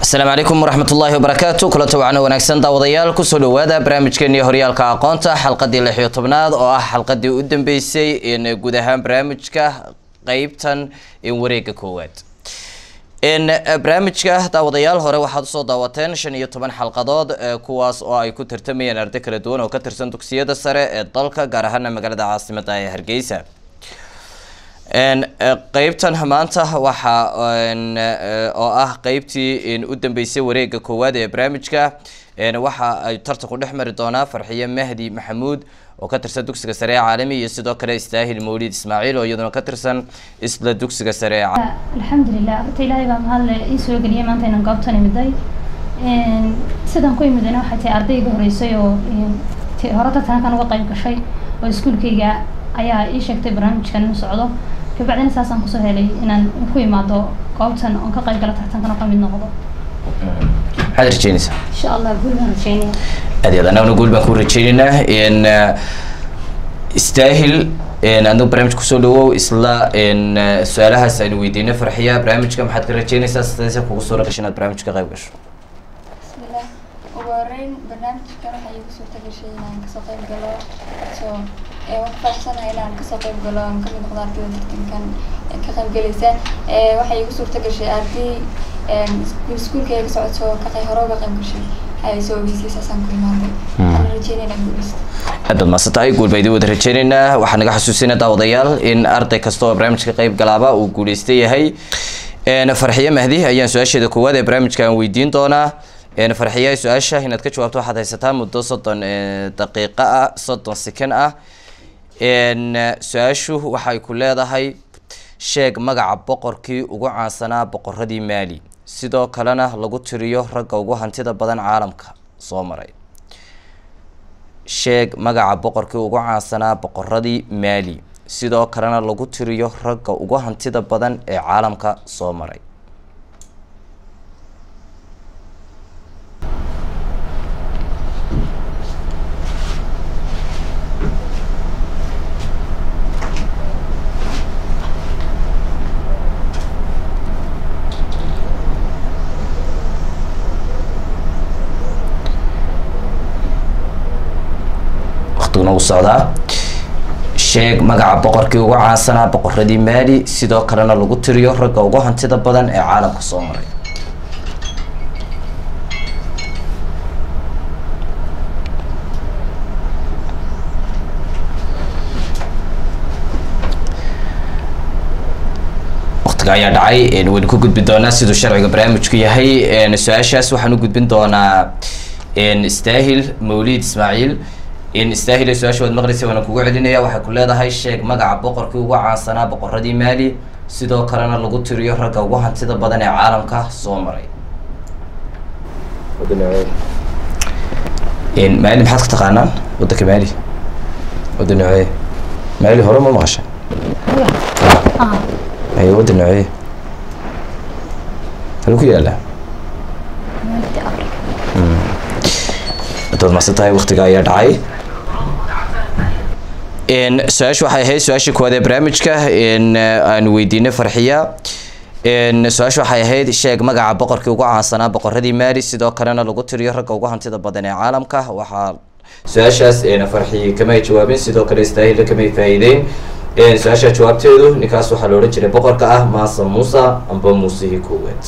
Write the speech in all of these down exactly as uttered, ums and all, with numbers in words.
السلام عليكم ورحمة الله وبركاته. كل توعنا ونكسن داوديال كسر وهذا برنامج كني هريال كأقانته حلقة دي لحية طبناد أو حلقة دي قدام بيسي إن جودها برنامج كقيبتن إن وريك كوات إن برنامج كداوديال هو واحد صوت داوتين شنية طبعا حلقة ضاد كواس أو أي كتر تمي نردك ردون أو كتر سنتوكسية السرة الضلكة جارهنا مجال عاصمة هرجيسة. إن قيبتن همانته وح إن أو أه قيبتي إن قدام بيسي وريق كواد برامجك إن وح ترتقو نحمر دونا فرحية مهدي محمود وكترسن دوكسك سريع عالمي يسدو كلا يستاهل مولد إسماعيل ويدنا كترسن إسلا دوكسك سريع. الحمد لله تيلاي بام هال إيسو قليل ما أنتين قابتني مداي إن سدان كوي مدنا حتى أرضي جهريسيو إن هرطة ثنا كانوا قايم كشيء ويسكول كيجا أيها إيش يكتب برامج كان مساعده فبعدين أساساً قصة هلي إن كوي ما دو قابتن أو كقايم كلا تحت كانوا قايم النقطة. هذا رجينيسا. إن شاء الله بقول لنا رجيني. أدي أنا نقول بكون رجينا إن استاهل إن عنده برامج كسولو إسلا إن سؤالها سنويدين فرحية برامج كم حد رجينيسا استاذ كوسورة كشنا برامج كغيبش. بسم الله. وبرين برنامج كانوا حيجوا صورة كشيء عن كسوق الجلا شو وقفت سنة إلى عن كسوق الجلا كم نقدر كده كان كخم جلسة وحيجوا صورة كشيء أرتي سكول كي كسوق شو كخي هرب كم كشيء هاي سو بيسي أساساً كل ما أنا رجينا نقولست. هذا ما ستاي يقول بيدو رجينا وحنا حسوسنا داوديال إن أرتي كستو برامج كقيب جلابة وقولستي هاي أنا فرحية مهدي أيام سؤال شيء كواد برامج كان ويدين تونا أنا فرحية سؤال شيء هنا تكتشف وقت واحد هيستان مدة صدن دقيقة صدن سكنة إن سؤال شو وحي كل هذا هاي شيء مجا بقر كي وقع سنة بقر ردي مالي سيدا كلنا لقط تريه رجع وجوه هنتدا بدن عالمك صامري شيء مجا بقر كي وقع سنة بقر ردي مالي سيدا كلنا لقط تريه رجع وجوه هنتدا بدن عالمك صامري وصعدا شيء مجا بقر كي وقع سنة بقر ردي مالي سيدا كلنا لقط تريه رجع وجوه هنتدا بدن عالمك صامري ayaa dhacay in weyn ku gudbi doona sidoo sharciga barnaamijku yahay in su'aashaas waxaan u gudbin doonaa in istaahil mawlid ismaaciil in istaahil su'aasha wad maqrisi wana kugu celinaya waxa ku leedahay sheeg magaca boqorkii ugu caansanaa boqoradii maali sidoo kalena lagu tiriyo ragga ugu hantida badan ee caalamka soo maray in maali maxaad ka taqaanaan waddanka maali waddanka maali hore ma maqashay أي ودنا إيه؟ هل كي لا؟ أمم. أنتوا ما ستاي وقت جاي دعاي. إن سؤال شو حي هي سؤال شو كواد برامج كه إن أن ويدينا فرحية. إن سؤال شو حي هي الشيء مجا بقر كي وقع سنة بقر هذه ماري سيدا كرنا لقط ريحك وقع هنتي بدن عالم كه وحال. سؤال شاس إن فرحية كما يجوابين سيدا كري يستاهل كما يفايدين. إن سؤال جوابته نكاسو حلورين جري بقر كأه ماسا موسى أم بموسيه كوات.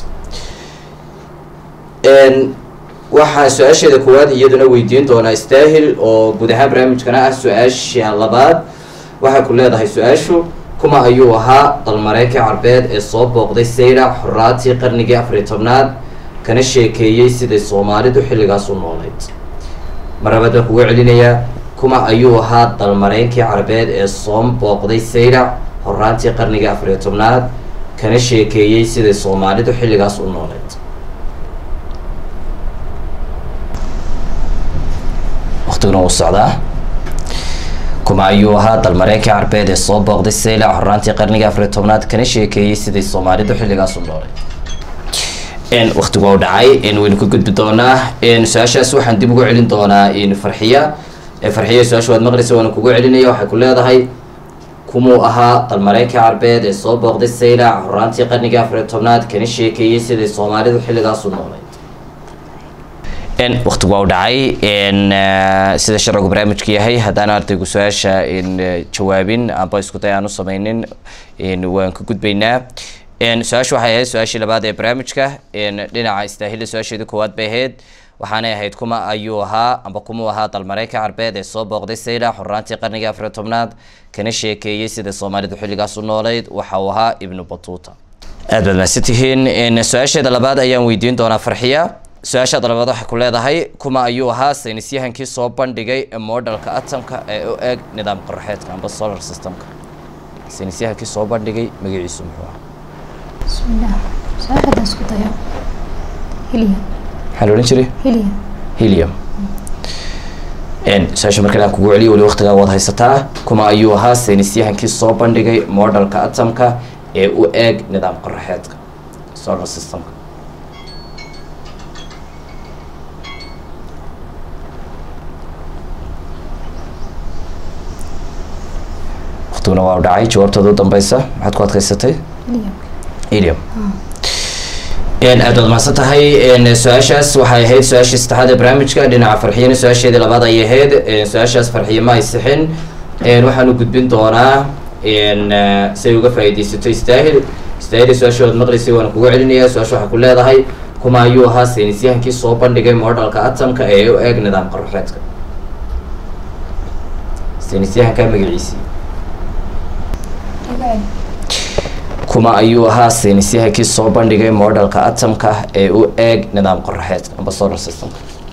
إن واحد سؤال شيء كوات يدنا ويدين دونا يستاهل أو بدها برامج كنا سؤال شيء على بعض واحد كل هذا سؤال شو كما أيوها المراكي عربيد الصوب وقضي السيرة حراتي قرنجي أفريقيا كان الشيء كي يسد الصومالي دو حلقة صنوليت مرة بدك وعلينيا كما أيوها المراكي عربيد الصوب وقضي السيرة حراتي قرنجي أفريقيا كان الشيء كي يسد الصومالي دو حلقة صنوليت وقتنا والصعدة كما أيوها المراكي عربيد الصوب وقضي السيرة حراتي قرنجي أفريقيا كان الشيء كي يسد الصومالي دو حلقة صنوليت إن وقت وضعي إن وين كنت بدونا إن ساشة سو حندي بقول علين دونا إن فرحية فرحية ساشة المغرس وأنا كقول علين يا وح كل هذا هاي كمو أها المراكي عربيد الصوب وقضي السيرة حرانتي قرنجي أفريقيا كان الشيء كي يسد الصومالي دو حلقة صنوليت إن وقت واو دعي إن سيد الشرع برامج كي هي هدانا أرتيكو سؤاشا إن جوابين أم بايسكو تيانو صمينين إن وان كود بينا إن سؤاش وحياة سؤاشي لبعض برامج كه إن لنا يستاهل سؤاشي دو كواد بهيد waxaana ahayd kuma ayuu ahaa amba kuma ahaa dalmareyka carbeed ee soo booqday sayla xuraantii qarniga afar iyo tobnaad kana sheekeeyay sida Soomaalidu xilligaas u nooleed waxa uu ahaa Ibn Battuta aad baad maasatihiin in su'aasha labaad ayaan weydiin doonaa Farxiya su'aasha labaad waxa ku leedahay kuma ayuu ahaa saynisyahankii soo bandhigay modelka atomka ee u eg nidaam qorraxeedka amba solar systemka saynisyahankii soo bandhigay magaciisu muxuu ahaa bismillah su'aasha isku dayo helium حلو نشري هيليوم هيليوم إن ساشة مركنا كوعلي ولي وقت جا واضح ستاه كما أيوها سينسيها كي صوبان دقي موديل كأتم كا أو إج نظام قرحات solar system وقتنا وعدعي جواب تدو دمبيسة حد قاد قصتي هيليوم هيليوم إن أدود ما ستهاي إن سؤاشاس وحي هيد سؤاش استحاد برامج كدنا فرحين سؤاش هذي لبعض أي هيد إن سؤاشاس فرحين ما يستحن إن وحنو قد بنتونا إن سيوقف أيدي ستة يستاهل يستاهل سؤاش المغرسي وأنا كوعلني سؤاش وح كل هذا هاي كما أيوها سينسيها كي صوبان دقي موديل كأتم كأيو إج نظام قرحتك سينسيها كم مجلسي كما أيوها سينسيها كي صوبان دقي موديل كأتم كأيو إج نظام قرحتك أم solar system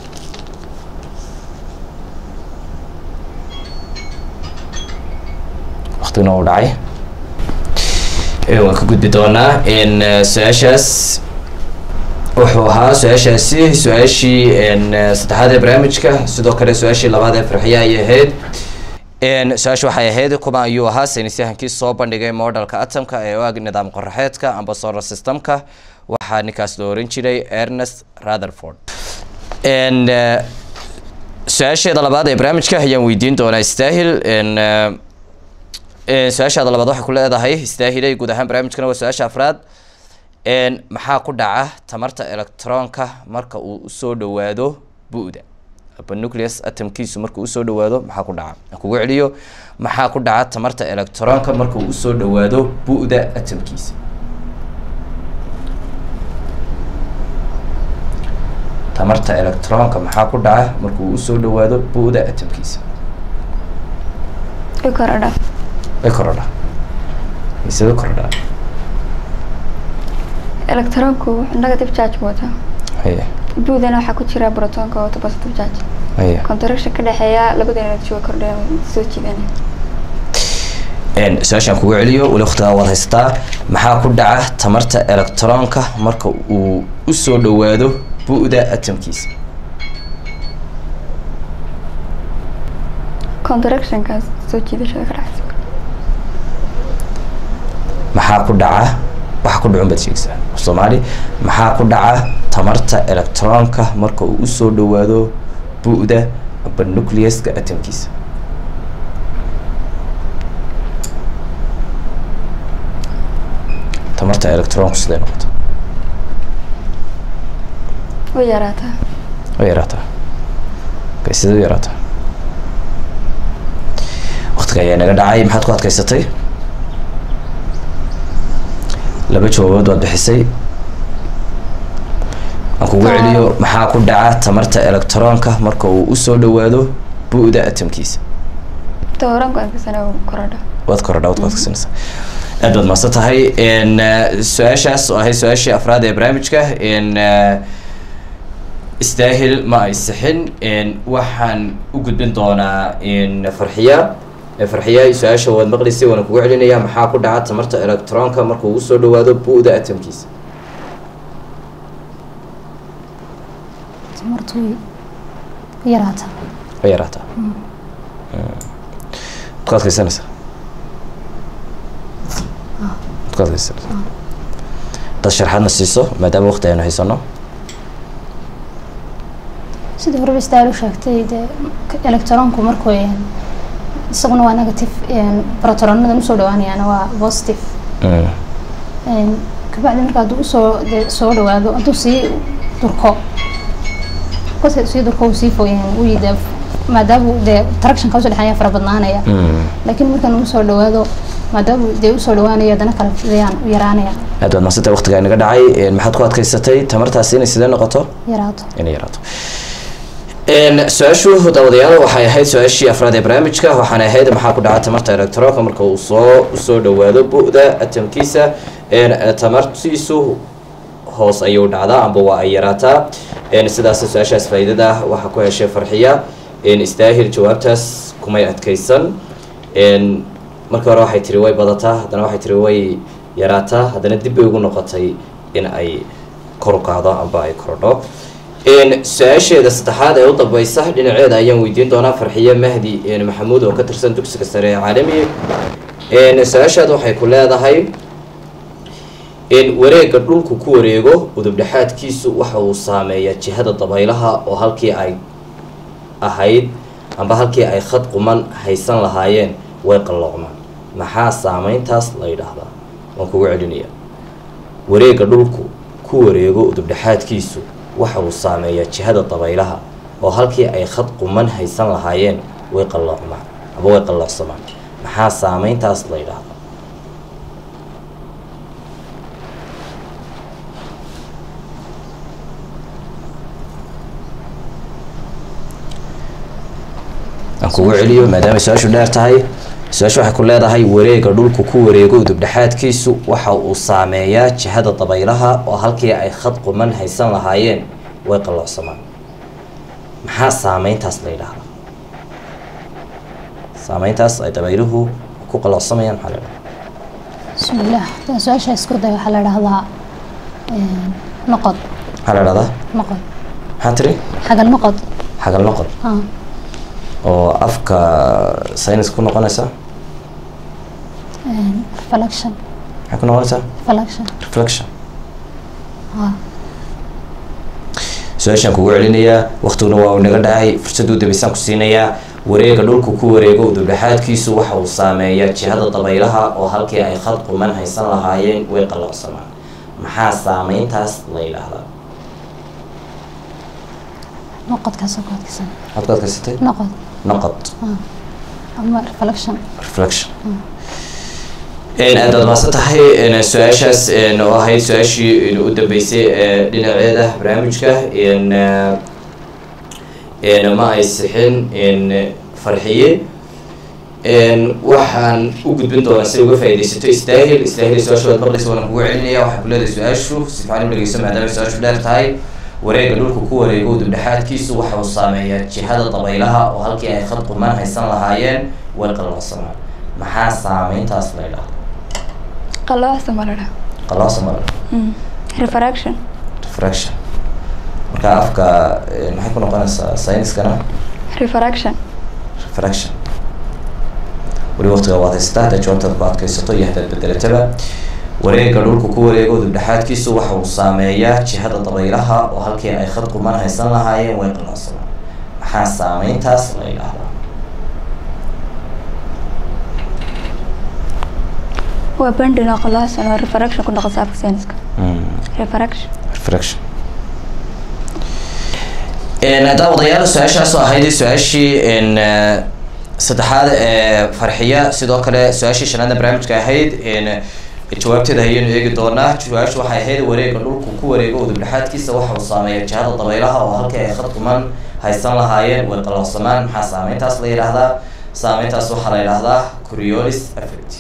وقتنا وداعي ايوه كقد بدونا ان سؤاشاس وحوها سؤاشاسي سؤاشي ان ستحاد برامجك سيدو كره سؤاشي لبعض فرحيا يهد ان سؤاش waxay ahayd kuma ayuu ahaa saynisyahankii soo bandhigay modelka atomka ee waag nidaam qorraxeedka amba solar systemka waxa ninkaas loo oran jiray Ernest Rutherford and su'aasheeda labaad ee barnaamijka ayaan weydiin doonaa istaahil in su'aasha labaad waxa ku leedahay istaahilay guud ahaan barnaamijkana waa su'aasha afraad een maxaa ku dhaca tamarta electronka marka uu soo dhawaado bu'da aba nucleus atomkiisu marka uu soo dhawaado maxaa ku dhaca kugu celiyo maxaa ku dhaca tamarta electronka marka uu soo dhawaado bu'da atomkiisa tamarta electronka maxaa ku dhaca marka uu soo dhawaado bu'da atomkiisa ay korodha ay korodha isoo korodha electronku negative charge wata haya buudana waxa ku jira protonka oo positive charge haya contraction ka dhaxeeya labada energy kordhay soo jiidana een su'aashan kugu celiyo wali waqtiga wad haystaa maxaa ku dhaca tamarta electronka marka uu u soo dhawaado bu'da atomkiisa contraction ka soo jiidashada ka dhacaysa maxaa ku dhaca waxa ku dhacun bad sheegaysaa Soomaali maxaa ku dhaca tamarta electronka marka uu u soo dhawaado bu'da aba nucleuska atomkiisa tamarta electronku sidee noqoto way yaraataa way yaraataa sidee u yaraataa waqtiga ayaa naga dhacay maxaad ku adkaysatay laba jawaabood waad bixisay aan kugu celiyo maxaa ku dhaca tamarta electronka marka uu u soo dhawaado bu'da atomkiisa tooran ku adkaysana korodha waad korodha waad adkaysanaysaa aad baad mahadsan tahay in su'aashaas oo ahay su'aashii afraad ee barnaamijka in istaahil ma ay sixin in waxaan u gudbin doonaa in farxiya farxiya su'aasha waad maqlisay waan kugu celinayaa maxaa ku dhaca tamarta electronka marka uu soo dhawaado bu'da atomkiisa tamartu yarata yarata qaad kaysanaysa qaad kaysanaysa dad sharxadna siiso maadaama waqti aynu haysano sidii hore istaahil u sheegtay electronku markuu isaguna waa negative protonada u soo dhawaanayana waa positive een kabacdi marka uu soo soo dhawaado haduu si durko قصة سيدو كوسيفو يعني ويدا ما دابو ده تركشن كوسل حياة فربنا هنا يا لكن ممكن نوصل لهذا ما دابو ده وصل لوانا يا دنا كلام زيان ويرانيا هذا نصيحة وقت قاعد نقدعي المحط قوات كيستي تمرت هسين السيدان نقطة يراتو يعني يراتو إن سؤال داوديال waxay ahayd su'aashii afraad ee barnaamijka waxaana ahayd maxaa ku dhacay tamarta electronka marka uu soo soo dhawaado bu'da atomkiisa in tamartiisu hoos ayuu dhacdaa amba waa ay yaraataa in sidaas su'aashaas faa'iidada waxa ku heshay farxiya in istaahil jawaabtaas kumay adkaysan in marka hore waxay tiri way badataa hadana waxay tiri way yaraataa hadana dib bay ugu noqotay in ay kor u qaado amba ay kordho in su'aasheeda saddexaad ee u dambaysa dhinaceeda ayaan weydiin doonaa farxiye mahdi in maxamuud oo ka tirsan dugsiga sare ee caalamiga in su'aashaada waxay ku leedahay in wareegga dhulku ku wareego udub dhexaadkiisu waxa uu saameeyaa jihada dabaylaha oo halkii ay ahayd amba halkii ay khad quman haysan lahaayeen way qalloocmaan maxaa saameyntaas la yidhaahdaa waan kugu celinayaa wareegga dhulku ku wareego udub dhexaadkiisu waxa uu saameeyaa jihada dabaylaha oo halkii ay khad quman haysan lahaayeen way qalloocmaan aba way qalloocsamaan maxaa saameyntaas la yidhaahdaa aan kugu celiyo maadaama su-aashu dheer tahay su-aashu waxay ku leedahay wareegga dhulku ku wareego udub dhexaadkiisu waxa uu saameeyaa jihada dabaylaha oo halkii ay khad quman haysan lahaayeen way qalloocsamaan maxaa saameyntaas la yidhaahdaa saameyntaas ay dabayluhu ku qalloocsamayaan maxaa la yidhahdaa bismillaah su-aasha isku day waxaa la yidhahdaa noqod maxaa la yidhahdaa noqod maxaa tiri xagal noqod xagal noqod oo afka saynis ku noqonaysa reflection maxay ku noqonaysaa reflection reflection su-aashaan kugu celinayaa waqtiguna waa uu naga dhacay fursaduu dabaysaan ku siinayaa wareegga dhulku ku wareego udub dhexaadkiisu waxa uu saameeyaa jihada dabaylaha oo halkii ay khad quman haysan lahaayeen way qalloocsamaan maxaa saameyntaas la yidhaahdaa noqodkaas oo koodkiisa hadkaad kasitay noqod noqod ama reflection reflection in aad admaasan tahay in su-aashaas oo ahayd su-aashii u dambeysay ee dhinaceeda barnaamijka in in ma ay sixin in farxiye in waxaan u gudbin doonaa si uga faa'iidaysato istaahil istaahil su-aashu waad maqlaysa waan kugu celinaya waxaa ku leedahay su-aashu si fiican u dhegeyso maadaama su-aashu dheer tahay wareegga dhulku ku wareego udub dhexaadkiisu waxa uu saameeyaa jihada dabaylaha oo halkii ay khad quman haysan lahaayeen way qalloocsamaan maxaa saameyntaas la yidhaahdaa qalloocsa ma la dhaha qalloocsa ma la dhaha refraction refraction marka afka maxay ku noqonaysaa sayniskana refraction refraction weli waqtiga waad haysataa haddaad jawaabtaad ku adkaysato iyo haddaad bedelataba wareegga dhulku ku wareego udub dhexaadkiisu waxa uu saameeyaa jihada dabaylaha oo halkii ay khad quman haysan lahaayeen way qalloocsamaan maxaa saameyntaas la yidhaahdaa waa bandin oo qalloocsan oo refraction ku noqosa afka sayniska refraction refraction daawadayaal su-aashaas oo ahayd su-aashii in saddexaad ee farxiya sidoo kale su-aashii shanaadna barnaamijka ahayd in jawaabteeda ayaynu eegi doonaa su-aashu waxay ahayd wareegga dhulku ku wareego udub dhexaadkiisa waxa uu saameeya jihada dabaylaha oo halkii ay khad quman haysan lahaayeen way qalloocsamaan maxaa saameyntaas la yidhaahdaa saameyntaas waxaa la yidhaahdaa coriolis effect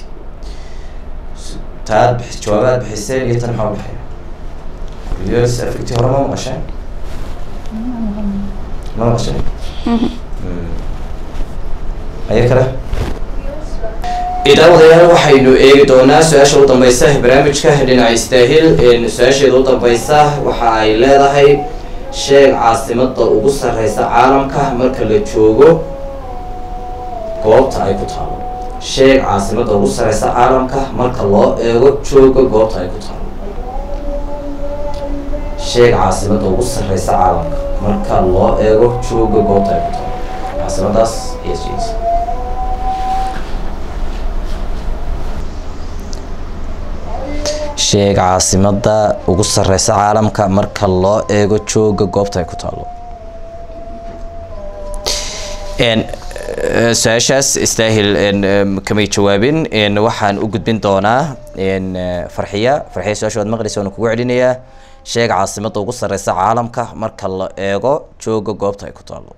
taad jawaabaad bixiseen iyo tan maxaa udhexeeya coriolis effect hore ma maqasheen ma maqasheen ayaa kale daawadayaal waxaynu eegi doonaa su-aasha u dambeysa barnaamijka dhinaca istaahil su-aasheeda u dambeysa waxa ay leedahay sheeg caasimada ugu sareysa caalamka marka la joogo goobta ay ku taalo sheeg caasimada ugu sareysa caalamka marka loo eego jooga goobta ay ku taalo sheeg caasimada ugu sareysa caalamka marka loo eego jooga goobta ay ku taalo caasimadaas ayaa sheegaysa sheeg caasimada ugu sareysa caalamka marka loo eego jooga goobta ay ku taalo een su-aashaas istaahil kamay jawaabin waxaan u gudbin doonaa farxiya farxiya su-aasha waad maqlaysa waan kugu celinayaa sheeg caasimadda ugu sareysa caalamka marka la eego jooga goobta ay ku taalo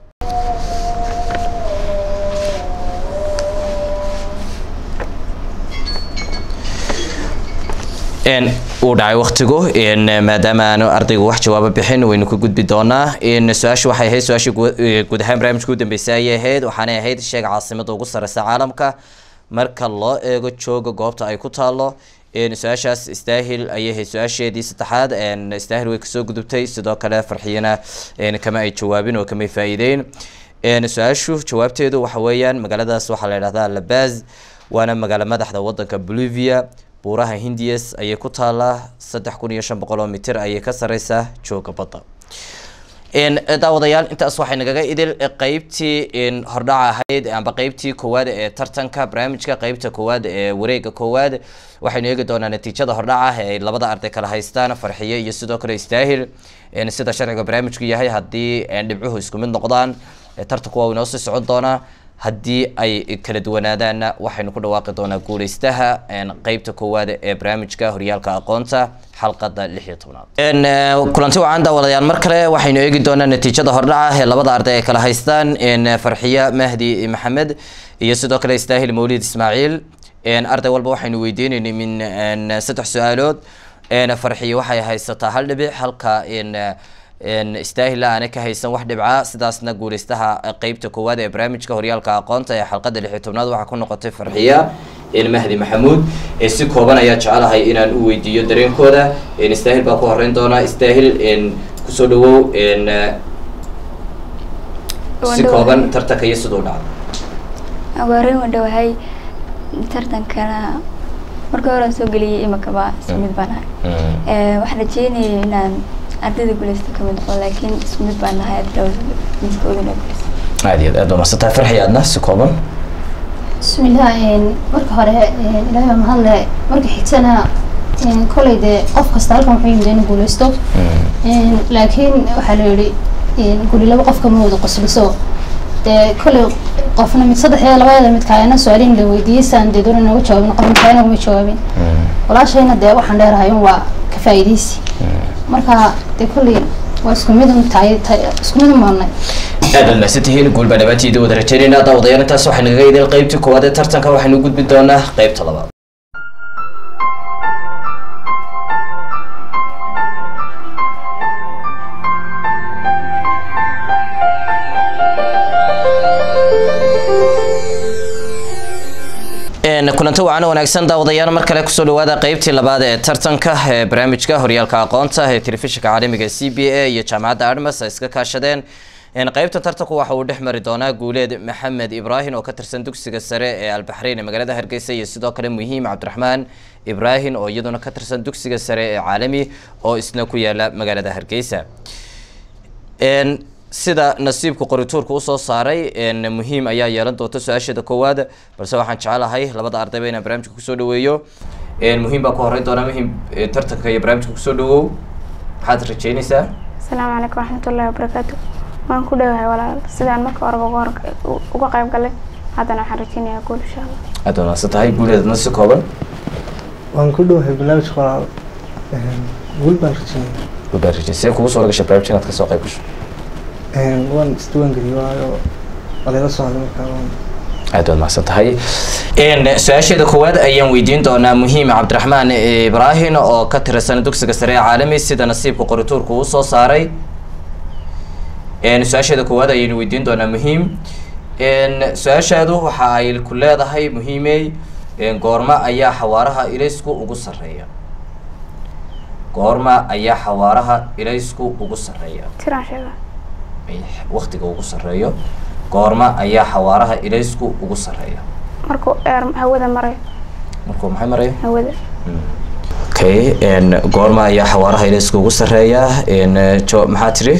een uu dhacay waqtigu een maadaama aanu ardaygu wax jawaabo bixin waynu ku gudbi doonaa in su-aashu waxay ahayd su-aashii guud ahaan barnaamijka u dambeysay ayay ahayd waxaanay ahayd sheeg caasimadda ugu sareysa caalamka marka loo eego jooga goobta ay ku taalo een su-aashaas istaahil ayay ahayd su-aasheedii saddexaad een istaahil way kasoo gudubtay sidoo kale farxiyana een kama ay jawaabin oo kamay faa'iideyn een su-aashu jawaabteedu waxa weeyaan magaaladaas waxaa la yidhahdaa La Paz waana magaalo madaxda wadanka Bolivia buuraha Hindiyas ayay ku taalaa saddex kun iyo shan boqol oo mitir ayay ka sareysaa jooga badda een daawadayaal intaas waxay nagaga idil qaybtii in hordhaca ahayd amba qaybtii koowaad ee tartanka barnaamijka qaybta koowaad ee wareega koowaad waxaynu eegi doonaa natiijada hordhaca ee labada arday kala haystaan farxiye iyo sidoo kale istaahil een sida sharciga barnaamijku yahay haddii dhibcuhu isku mid noqdaan tartanku waa inoo sii socon doonaa haddii ay kala duwanaadaanna waxaynu ku dhawaaqi doonaa guuleystaha qaybta koowaad ee barnaamijka horyaalka aqoonta xalqada lix iyo tobnaad een kulanti wacan daawadayaal mar kale waxaynu eegi doonaa natiijada hordhaca ee labada arday ay kala haystaan een farxiya mahdi maxamed iyo sidoo kale istaahil mawlid ismaaciil een arday walba waxaynu weydiinaynay min saddex su-aalood een farxiya waxay haysataa hal dhibic halka in een istaahil aan ka haysan wax dhibca sidaasna guuleystaha qaybta koowaad ee barnaamijka horyaalka aqoonta ee xalqada lix iyo tobnaad waxa ku noqotay farxiya in mahdi maxamuud ee si kooban ayaa jecelahay inaan u weydiiyo dareenkooda in istaahil baa ku horeyn doona istaahil in kusoo dhawow in si kooban tartanka iyo sidoo dhacay awaareen wadhawahay tartankana marka hore soo galiyay imakaba ismid baan ee waxaan rajeenayay inaan ardayda guuleysta kamid noqon laakiin isku mid baan nahay miskooduna guuleysta aad iyo aad maasanta farxiya adna si kooban bismillah een marka hore ilaahay ma hadle marka xigtana een kolayde qof kasta halkan wuxuu yimid inuu guuleysto een laakiin waxa la yiri een guli laba qof kama wada qosliso de kolay qofna mid saddex iyo labada mid kaayna su'aalin la weydiiyay saan de doona uga jawaabin qof kaayna uma jawaabin walaashayna de waxaan dheerahay waa ka faa'iideysi marka de kulli waa isku mid un tahay isku mid maanay aad la sitihiin gool badabatiida wada rajaynayna daawadayaal intaas waxaan naga idil qaybtii koowaad ee tartanka waxaynu u gudbin doonaa qaybta labaad kulanti wacan wanaagsan daawadayaal mar kale kusoo dhawaada qaybtii labaad ee tartanka ee barnaamijka horyaalka aqoonta ee telefishinka caalamiga C B A iyo jaamacadda Admas ay iska kaashadeen in qaybta tartanku waxa uu dhex mari doonaa guuleed Maxamed Ibrahim oo ka tirsan dugsiga sare ee Al-Bahrain ee magaalada Hargeysa iyo sidoo kale Muhiim Cabdiraxmaan Ibrahim oo iyaduna ka tirsan dugsiga sare ee Caalami oo isna ku yaala magaalada Hargeysa een sida nasiibku qorituurku u soo saaray een muhiim ayaa yeelan doonta su-aashada koowaad balse waxaan jecelahay labada ardayba inaan barnaamijka kusoo dhaweeyo een muhiim baa ku horeyn doona muhiim tartanka iyo barnaamijka kusoo dhawow maxaad rajeynaysaa asalaamu calaykum waraxmatullaahi wabarakaatu waan ku dhawahay walaal sidaan marka hore uga qayb galay haddana waxaan rajeynayaa guul insha allah aad wanaagsan tahay guuleedna si kooban waan ku dhawahay barnaamijka walaal guul baan rajeynaya guul baan rajeynaya kugu soo gashay barnaamijka inaad ka soo qayb gasho waan isdiiwaan geliyay walaalo socdo markaa aad waad mahadsan tahay een su-aasheeda koowaad ayaan weydiin doonaa Muhiim Cabdiraxmaan Ibrahim oo ka tirsan dugsiga sare ee Caalami sida nasiibka qorituurku uu soo saaray een su-aasheeda koowaad ayaan weydiin doonaa Muhiim een su-aashaadu waxa ay ku leedahay muhiimay een goorma ayaa xawaaraha ilaysku ugu sareeya goorma ayaa xawaaraha ilaysku ugu sareeya tiraan sheega waqtiga ugu sareeyo goorma ayaa xawaaraha ilaysku ugu sareeya markuu eer hawada maray markuu maxay maray hawada okay en goorma ayaa xawaaraha ilaysku ugu sareeya en jo maxaa tiri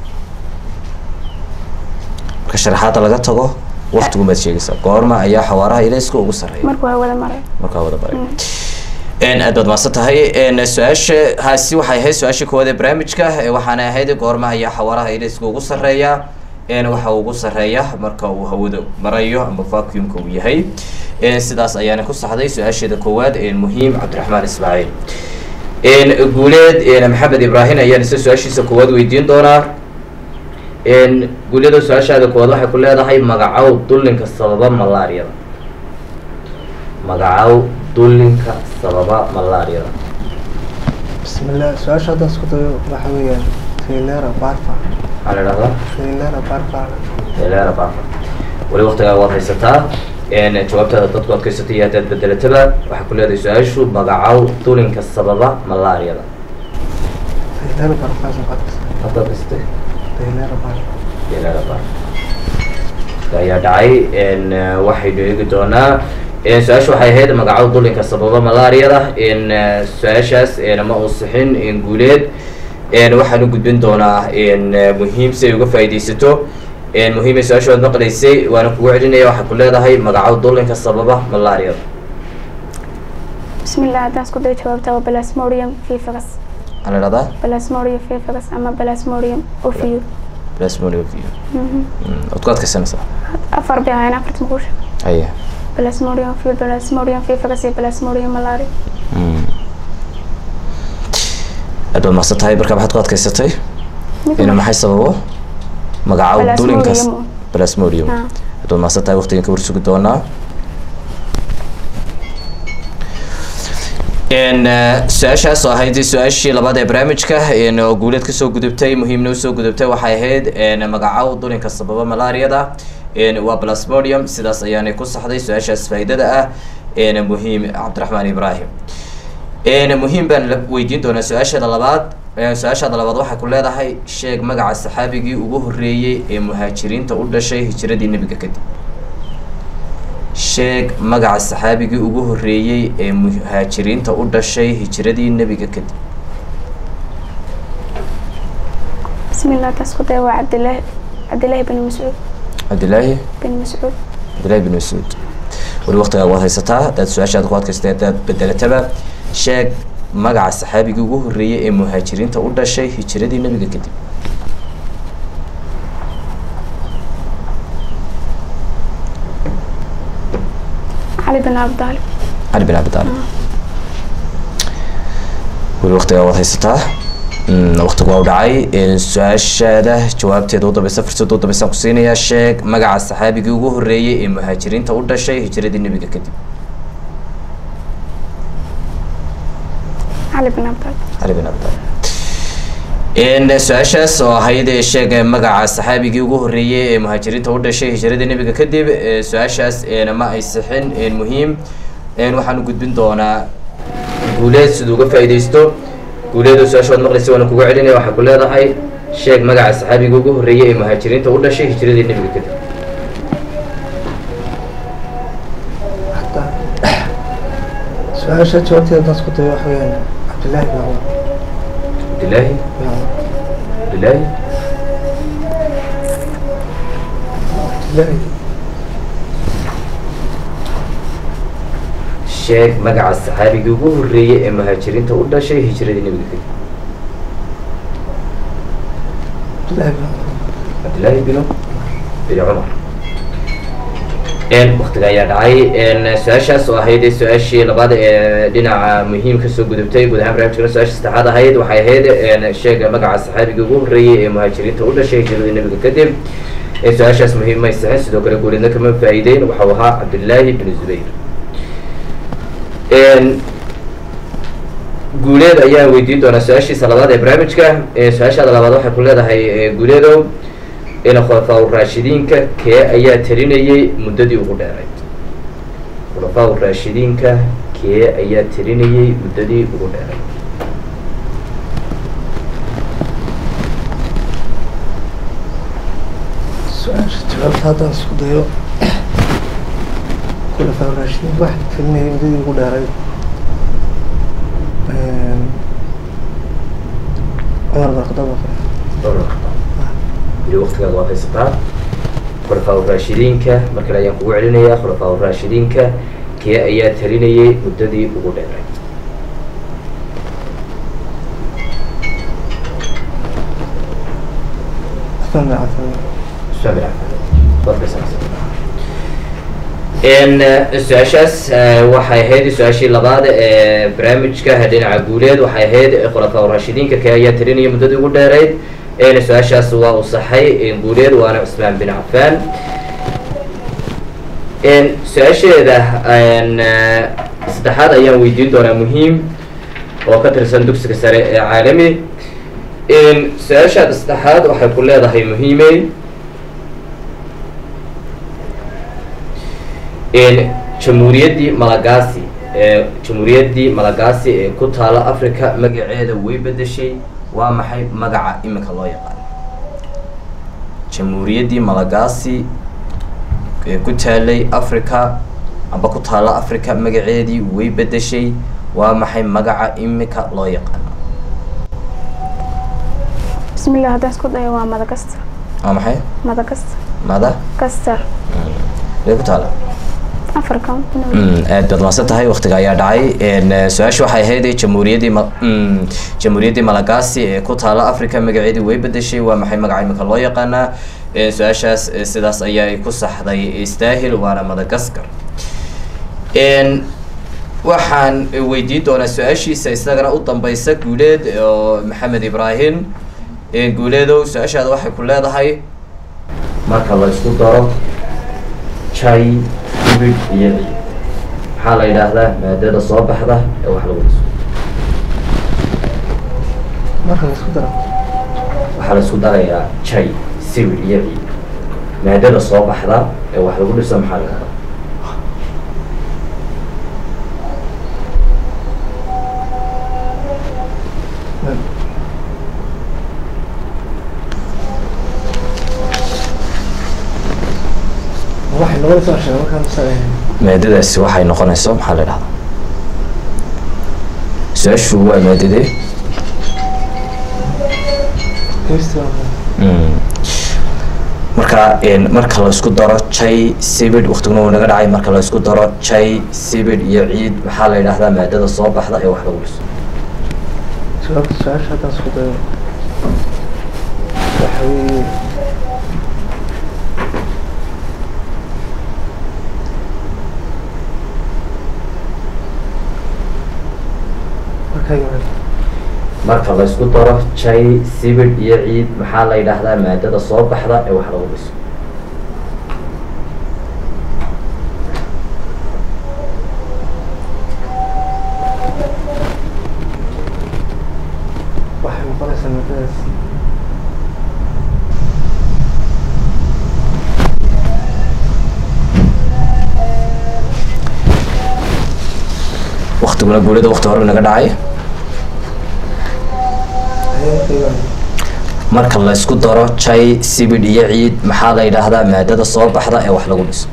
ka sharaxaad laga tago waqtigu ma sheegaysa goorma ayaa xawaaraha ilaysku ugu sareeya markuu hawada maray markuu hawada maray een aad baad maasan tahay een su-aasha haasi waxay ahayd su-aasha koowaad ee barnaamijka waxaana ahayd goorma ayaa xawaaraha ilaysku ugu sareeya waxa ugu sareeya marka uu hawada marayo ama vacuumka uu yahay. sidaas ayaana ku saxday su-aasheeda koowaad muhiim cabdiraxmaan ismaaciil. guuleed maxamed ibraahim ayaan isa su-aashiisa koowaad weydiin doonaa. guuleeda su-aashaada koowaad waxay ku leedahay magacow dullinka sababa malaariyada. magacow dullinka sababa malaariyada. bismillah su-aasha haddaan isku dayo waxa weeyaan Traynera Barfa. maxaa la idhahdaa? Traynera Barfa. Traynera Barfa. weli waqtigaa waad haysataa. jawaabtaada dadku adkaysatay iyo haddaad bedelataba waxay ku leedahay su-aashu magacow dullinka sababa malaariyada. Traynera Barfa haddaad haysatay Traynera Barfa. Traynera Barfa ayaa dhacay. waxaynu eegi doonaa su-aashu waxay ahayd magacow dullinka sababa malaariyada. su-aashaas ma uu sixin guuleed. waxaanu gudbin doonaa muhiim si ay uga faa'iidaysato. muhiimay su-aasha waad maqlaysay waana kugu celinaya waxay ku leedahay magacow dullinka sababa malaariyada. bismillah haddaan isku dayo jawaabta waa plasmodium vivax. maxaa la idhahdaa? plasmodium vivax ama plasmodium ovule. plasmodium ovule. waad ku adkaysanaysaa. afar bay ahayn afarta maquusha. haya plasmodium ovule, plasmodium vivax iyo plasmodium malaria. aad baad mahadsan tahay. marka maxaad ku adkaysatay ina maxay sababo magacow dullinkaas plasmodium. aad baad mahadsan tahay. waqtigan ka warsugi doonaa. su-aashaas oo ahayd su-aashii labaad ee barnaamijka oo guuleed kasoo gudubtay muhiimna usoo gudubtay waxay ahayd magacow dullinka sababa malaariyada. waa plasmodium. sidaas ayaanay ku saxday su-aashaas faa'iidada ah muhiim cabdiraxmaan ibraahim. muhiim baan weydiin doonaa su-aashaada labaad. su-aashaada labaad waxay ku leedahay sheeg magaca saxaabigii ugu horreeyey ee muhaajiriinta u dhashay hijiradii nebiga kadib. sheeg magaca saxaabigii ugu horreeyey ee muhaajiriinta u dhashay hijiradii nebiga kadib. bismillah taas ku day waa cabdilaahi cabdilaahi bin mascuud. cabdilaahi bin mascuud. cabdilaahi bin mascuud. weli waqtigaa waad haysataa. haddaad su-aashaada ku adkaystay haddaad bedelataba sheeg magaca saxaabigii ugu horreeyey ee muhaajiriinta u dhashay hijiradii nebiga kadib. cali bin abi taalib. cali bin abi taalib. weli waqtigaa waad haysataa. waqtigu waa u dhacay. su-aashaada jawaabteeda u dambaysa fursada u dambaysaan ku siinayaa. sheeg magaca saxaabigii ugu horreeyey ee muhaajiriinta u dhashay hijiradii nebiga kadib. cali bin abi taalib. cali bin abi taalib. su-aashaas oo ahayd sheeg magaca saxaabigii ugu horreeyey ee muhaajiriinta u dhashay hijiradii nebiga kadib. su-aashaas ma ay sixin muhiim. waxaanu gudbin doonaa guuleed siduu uga faa'iidaysto. guuleed oo su-aasha waad maqlaysay waana kugu celinaya waxay ku leedahay sheeg magaca saxaabigii ugu horreeyey ee muhaajiriinta u dhashay hijiradii nebiga kadib. su-aasha jawaabteeda haddaan isku dayo waxa weeyaan cabdilaahi bin cumar. cabdilaahi cabdilaahi cabdilaahi sheeg magaca saxaabigii ugu horreeyey ee muhaajiriinta u dhashay hijiradii nebiga kadib. cabdilaahi bin cumar. cabdilaahi bin bin cumar. waqtiga ayaa dhacay. su-aashaas oo ahayd su-aashii labaad ee dhinaca muhiim kasoo gudubtay. guud ahaan barnaamijkana su-aasha saddexaad ahayd waxay ahayd sheega magaca saxaabigii ugu horreeyey ee muhaajiriinta u dhashay hijiradii nebiga kadib. su-aashaas muhiim may sixin sidoo kale guuleedna kama faa'iideyn. waxau ahaa cabdilaahi bin zubayr. guuleed ayaan weydiin doonaa su-aashiisa labaad ee barnaamijka. su-aashaada labaad waxay ku leedahay guuleedow khulafaa raashidiinka kee ayaa talinayay muddadii ugu dheerayd. khulafaa raashidiinka kee ayaa talinayay muddadii ugu dheerayd. su-aasha jawaabta haddaan isku dayo khulafaa raashidiin waxay talinayay muddadii ugu dheerayd cumar bin khadaab. weli waqtigaada waad haysataa. khulafaa raashidiinka mar kale ayaan kugu celinayaa. khulafaa raashidiinka kee ayaa talinayay muddadii ugu dheerayd. Cusmaan bin Cafaan. cusmaan bin cafaan n su-aashaas waxay ahayd su-aashii labaad ee barnaamijka dhinaca guuleed waxay ahayd khulafaa urashidiinka kee ayaa tirinaya muddadii ugu dheereyd n su-aashaas waa u saxay guuleed waana cusmaan bin cafaan n su-aasheeda saddexaad ayaan weydiin doonaa muhiim oo ka tirsan dugsiga sare ee caalami n su-aashaada saddexaad waxay ku leedahay muhiimey jamhuuriyaddii malagasi ee jamhuuriyaddii malagasi ee ku taala africa magaceeda way bedeshay waa maxay magaca iminka loo yaqaano jamhuuriyaddii malagasi ee ku taalay africa amba ku taala africa magaceedii way bedeshay waa maxay magaca iminka loo yaqaano bismillah haddaan isku dayo waa Madagascar waa maxay Madagascar Madagascar ee ku taala Africa aad baad maasan tahay waqtiga ayaa dhacay su-aasha waxay ahayd jamhuuriyaddii jamhuuriyaddii malagasi ee ku taala africa magaceedii way bedeshay waa maxay magaca iminka loo yaqaanaa su-aashaas sidaas ayaa ku saxday istaahil waana Madagascar waxaan weydiin doonaa su-aashiisa isagana u dambeysa guuleed oo maxamed ibraahim guuleedow su-aashaada waxay ku leedahay marka la isku daro jay ibid iyo ciid maxaa la yidhaahdaa maadada soo baxda ee wax lagu dhiso marka la isku daro waxaa la isku darayaa jay sibid iyo ciid maadada soo baxda ee wax lagu dhiso maxaa la yidhahdaa waxay labada soo sheegay markaan masalan maadadaasi waxay noqonayso maxaa la yidhahdaa su-aashu waa maadadee marka marka la isku daro jay sibid waqtiguna uu naga dhacay marka la isku daro jay sibid iyo ciid maxaa la yidhahdaa maadada soo baxda ee wax lagu dhiso jawaabta su-aasha haddaan isku dayo waxa weeye marka la isku daro jay sibid iyo ciid maxaa la yidhaahdaa maadada soo baxda ee wax lagu dhiso waxay noqonaysaa maadadaas waqtiguna guulada waqti hore naga dhacay marka la isku daro jay sibid iyo ciid maxaa la yidhaahdaa maadada soo baxda ee wax lagu dhiso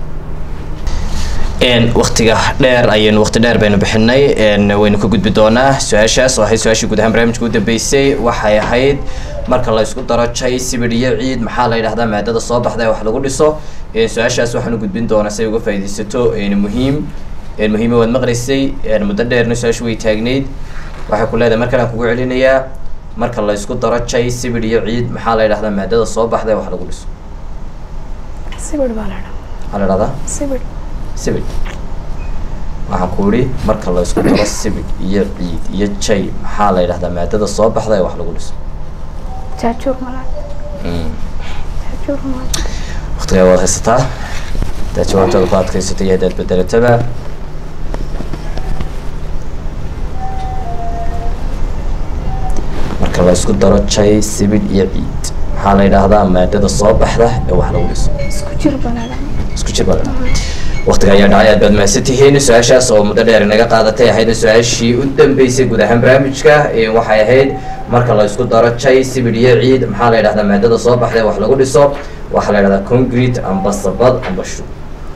waqtiga dheer ayaynu waqti dheer baynu bixinay waynu ka gudbi doonaa su-aashaas oo ahayd su-aashii guud ahaan barnaamijka u dambeysay waxay ahayd marka la isku daro jay sibid iyo ciid maxaa la yidhahdaa maadada soo baxda ee wax lagu dhiso su-aashaas waxaanu gudbin doonaa si ay uga faa'iidaysato muhiim muhiima waad maqlaysay muddo dheerna su-aashu way taagneyd waxay ku leedahay markan aan kugu celinayaa marka la isku daro jay sibid iyo ciid maxaa la yidhahdaa maadada soo baxda ee wax lagu dhiso sibid baa la dhahaa maxaa la yidhahdaa sibid sibid waxaan ku idhi marka la isku daro sibid iyo ciid iyo jay maxaa la yidhahdaa maadada soo baxda ee wax lagu dhiso jaajuur malaad jaajuur malaad waqtigaa waad haysataa hadaad jawaabtaada ku adkaysato iyo haddaad bedelataba marka la isku daro jay sibid iyo ciid maxaa la yidhaahdaa maadada soo baxda ee wax lagu dhiso isku jir baa la dhahaa isku jir baa la dhahaa waqtiga ayaa dhacay aad baad mahadsan tihiin su-aashaas oo muddo dheer inaga qaadatay ahaydna su-aashii u dambeysay guud ahaan barnaamijka waxay ahayd marka la isku daro jay sibid iyo ciid maxaa la yidhahdaa maadada soo baxda ee wax lagu dhiso waxaa la yidhahdaa concrete amba sabad amba shu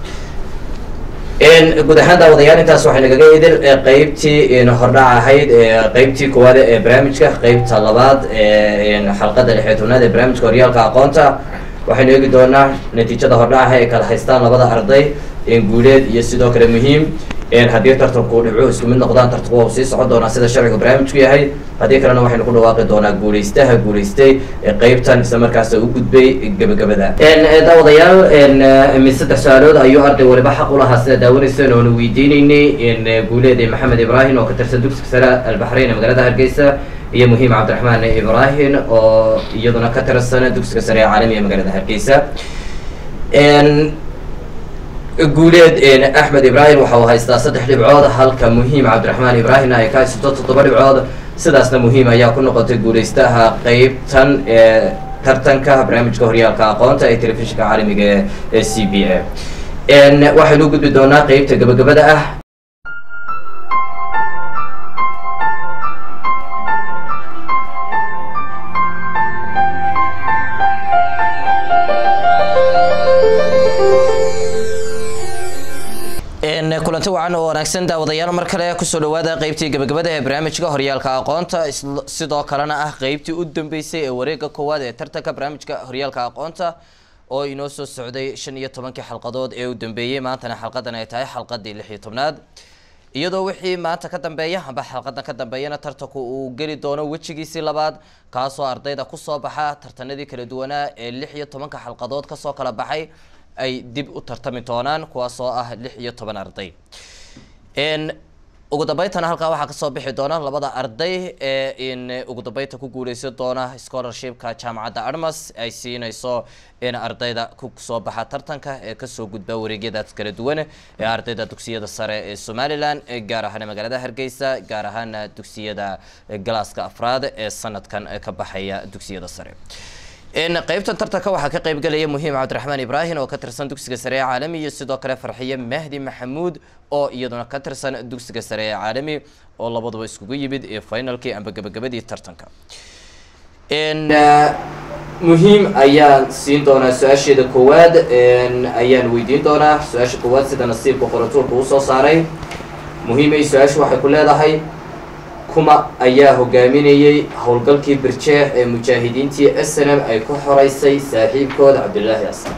guud ahaan daawadayaal intaas waxay nagaga idil qeybtii hordhac ahayd qeybtii koowaad ee barnaamijka qeybta labaad ee xalqada lix iyo tobnaad ee barnaamijka horyaalka aqoonta waxaynu eegi doonaa natiijada hordhacaha ay kala haystaan labada arday guuleed iyo sidoo kale muhiim haddii tartanku dhibco isku mid noqdaan tartanku waa sii socon doonaa sida sharciga barnaamijku yahay haddii kalena waxaynu ku dhawaaqi doonaa guuleystaha guuleystay ee qeybtan isla markaas u gudbay gabagabada daawadayaal min saddex su-aalood ayuu arday waliba xaq u lahaa sida daawanayseen oonu weydiinaynay guuleed maxamed ibrahim oo ka tirsan dugsiga sare albaxrayn ee magaalada hargeysa iyo muhiim cabdiraxmaan ibrahim oo iyaduna ka tirsan dugsiga sare ee caalami ee magaalada hargeysa guuleed axmed ibrahim waxa uu haystaa saddex dhibcood halka muhiim cabdiraxmaan ibrahimna ay ka haysato toddoba dhibcood sidaasna muhiim ayaa ku noqotay guuleystaha qeybtan ee tartanka barnaamijka horyaalka aqoonta ee telefishinka caalamiga ee c b a waxaynu u gudbi doonaa qeybta gabagabada ah kulanti wacan oo wanaagsan daawadayaal mar kale kusoo dhawaada qeybtii gabagabada ee barnaamijka horyaalka aqoonta sidoo kalena ah qeybtii u dambeysay ee wareega koowaad ee tartanka barnaamijka horyaalka aqoonta oo inoo soo socday shan iyo tobankii xalqadood ee u dambeeyey maantana xalqadan ay tahay xalqadii lix iyo tobnaad iyadoo wixii maanta ka dambeeya amba xalqadan ka dambeeyana tartanku uu geli doono wejigiisii labaad kaasoo ardayda kusoo baxa tartanadii kala duwanaa ee lix iyo tobanka xalqadood kasoo kala baxay ay dib u tartami doonaan kuwaas oo ah lix iyo toban arday ugu dambaytana halkaa waxaa kasoo bixi doona labada arday ee in ugu dambeynta ku guuleysan doona scholarshipka jaamacadda armas ay siinayso in ardayda kusoo baxa tartanka ee kasoo gudba wareegyadaas kala duwan ee ardayda dugsiyada sare ee somaliland gaar ahaan magaalada hargeysa gaar ahaana dugsiyada galaaska afraad ee sanadkan ka baxaya dugsiyada sare qeybtan tartanka waxaa ka qeybgalaya muhiim cabdiraxmaan ibrahim oo ka tirsan dugsiga sare ee caalami iyo sidoo kale farxiye mahdi maxamuud oo iyaduna ka tirsan dugsiga sare ee caalami oo labaduba iskugu yimid ee finalkii amba gabagabadii tartanka muhiim ayaan siin doonaa su-aasheeda koowaad ayaan weydiin doonaa su-aasha koowaad sida nasiibka qoratuurka uu soo saaray muhiimay su-aashu waxay ku leedahay kuma ayaa hogaaminayay howlgalkii birjeex ee mujaahidiintii s n m ay ku xoreysay saaxiibkooda cabdilaahi askar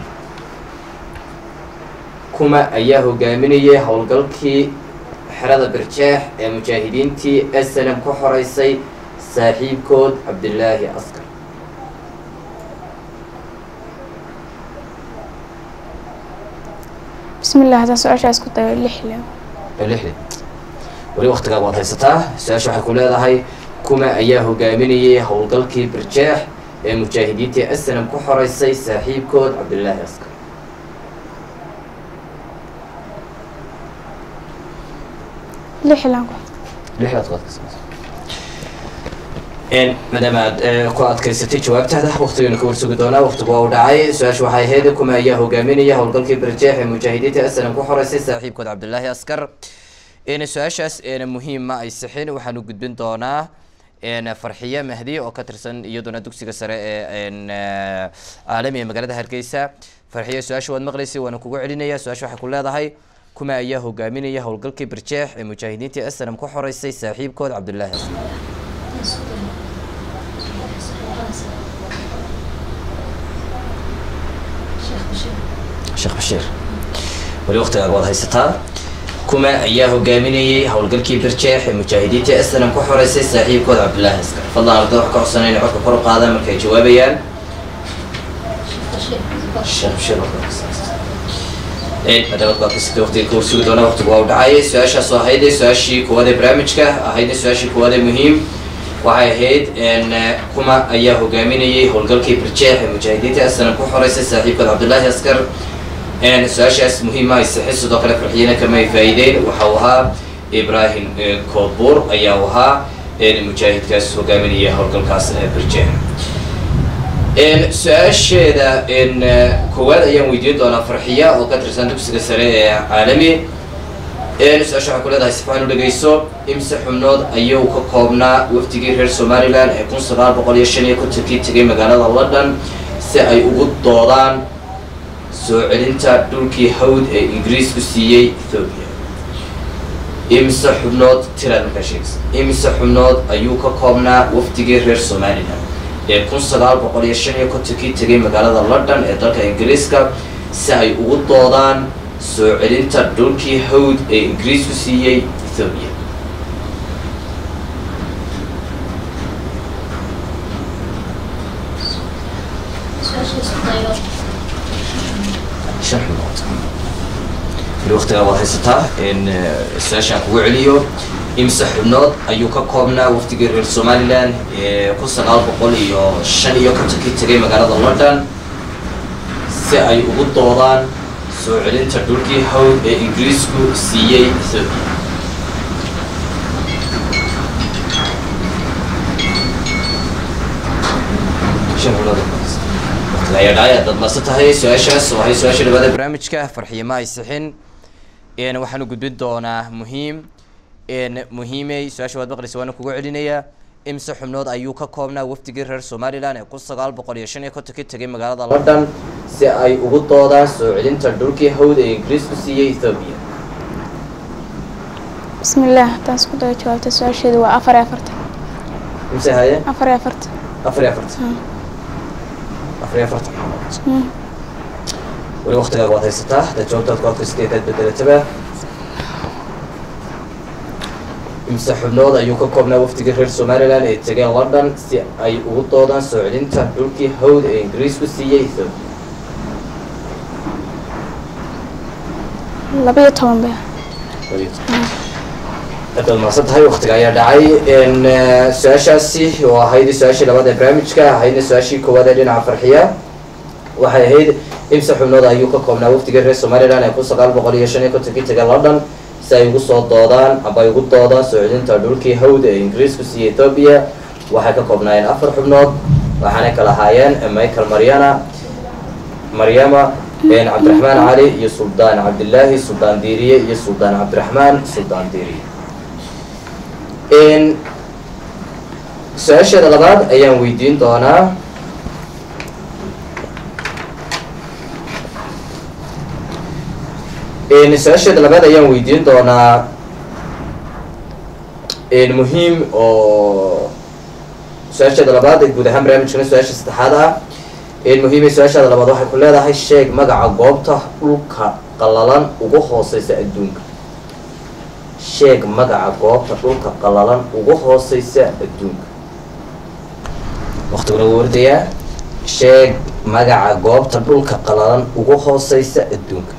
kuma ayaa hogaaminayay howlgalkii xerada birjeex ee mujaahidiintii s n m ku xoreysay saaxiibkood cabdilaahi askar بسم الله هذا سؤال شايس كنت لحلة lixdi weli waktigaa waad haysataa su-aasha waxay ku leedahay kuma ayaa hogaaminayay howlgalkii birjeex ee mujaahidiintii s n m ku xoreysay saaxiibkood cabdilaahi askar لحلة lixdaad ku adkaysanaysa maadaama aad ku adkaysatay jawaabtaada waktigaynu ka warsugi doonaa waktigu waa u dhacay su-aasha waxay ahayd kuma ayaa hogaaminaya howlgalkii birjeex ee mujaahidiinta s n m ku xoreysay saaxiibkood cabdilaahi askar su-aashaas muhiim ma ay sixin waxaanu gudbin doonaa farxiye mahdi oo ka tirsan iyaduna dugsiga sare ee caalami ee magaalada hargeysa farxiye su-aasha waad maqlaysay waana kugu celinaya su-aasha waxay ku leedahay kuma ayaa hogaaminaya howlgalkii birjeex ee mujaahidiintii s n m ku xoreysay saaxiibkood cabdilaahi askar sheekh bashiir weli waktigaaga waad haysataa kuma ayaa hogaaminayay howlgalkii birjeex ee mujaahidiintii s n m ku xoreysay saaxiibkood cabdilaahi askar fadlan arday wax ka codsanay inay codka kor u qaadaan markay jawaabayaan sheekh bashiir maadaama ad kasitay waqtiga ka warsugi doona waqtigu waa u dhacay su-aashaas oo ahayd su-aashii koowaad ee barnaamijka ahayd su-aashii koowaad ee muhiim waxay ahayd kuma ayaa hogaaminayay howlgalkii birjeex ee mujaahidiintii s n m ku xoreysay saaxiibkood cabdilaahi askar su-aashaas muhiima ay sixi sidoo kale farxiyana kama ay faa'iideyn waxa uu ahaa ibrahim koodbuur ayaa u ahaa mujaahidkaas hogaaminaya howlgalkaas birjeex su-aasheeda koowaad ayaan weydiin doonaa farxiya oo ka tirsan dugsiga sare ee caalami su-aasha waxay ku leedahay si fiican u dhegeyso imse xubnood ayuu ka koobnaa wafdigii reer somaliland ee kun sagaal boqol iyo shan iyo kontonkii tegay magaalada london si ay ugu doodaan soo celinta dhulkii hawd ee ingiriisku siiyey ethoobia imise xubnood tiraad markaa sheegaysa imise xubnood ayuu ka koobnaa wafdigii reer somaliland ee kun sagaal boqol iyo shan iyo kontonkii tegay magaalada london ee dalka ingiriiska si ay ugu doodaan soo celinta dhulkii hawd ee ingiriisku siiyey Ethiopia. shan xubnood waqtiga waad haysataa in session kugu celiyo imsa xubnood ayuu ka koobnaa waftigii reer Somaliland ee ku sagaal boqol iyo shan iyo kontonkii tagay magaalada London si ay ugu doodaan soo celinta dhulkii hawd ee ingiriisku siiyey Ethiopia. shan xubnood لا يدعي ضد مسطها هي سؤال وهي سؤال اللي بدأ برامج كه فرحية ما يصحين إن وحنا قد بدونا مهم إن مهمة سؤال شو بقري سوانا كوجو علينا امسح منود أيوكا كومنا وفتجر هر سومالي لان قصة قال بقولي عشان يكون تكيد تجي مقالة لندن سي أي وجود طادا سعودين تردوكي هود إنجليز بسيء إثيوبيا. بسم الله تاسكو ده جوابت السؤال شيء هو أفر أفرت. امسح هاي؟ أفر أفرت. أفر أفرت. أفر أفرت. والوقت اللي وضعي ستاح تجاوب تذكر كسكيتات بدلتبه. امسح منود أيوكا كومنا وفتجر هر سومالي لان اتجاه لندن سي أي وجود طادا سعودين تردوكي هود إنجليز بسيء إثيوبيا. لبيه طبعا به. هذا المقصد هاي وقت جاي داعي إن سؤال شاسي وهاي سؤال اللي بعد برامج كا هاي سؤال شيء كوادر لنا فرحية وهاي هيد امسح منود أيوكا كومنا وفتجر هر سومالي لان يكون سقال بقولي عشان يكون تكيد تجاه لندن سيقول صوت ضادان أبا يقول ضادان سعودين تردوكي هود إنجليز بسيء إثيوبيا وحكى كوبنا إن أفر حبنود وحنا كلاهايان أما يكل مريانا مريمة بين عبد الرحمن علي يا سلطان عبد الله سلطان ديرية يا سلطان عبد الرحمن سلطان ديرية إن سؤال هذا بعد أيام ويدين دونا إن سؤال هذا بعد أيام ويدين دونا إن مهم أو سؤال هذا بعد يقول هم برامج شنو سؤال استحادة المهم سؤال هذا لما ضحك كل هذا هاي الشيء مجا عقابته لوكا قلالان وجوه الدنيا شيء مجا عقابته لوكا قلالان وجوه الدنيا وقت الوردية شيء مجا عقابته لوكا قلالان وجوه الدنيا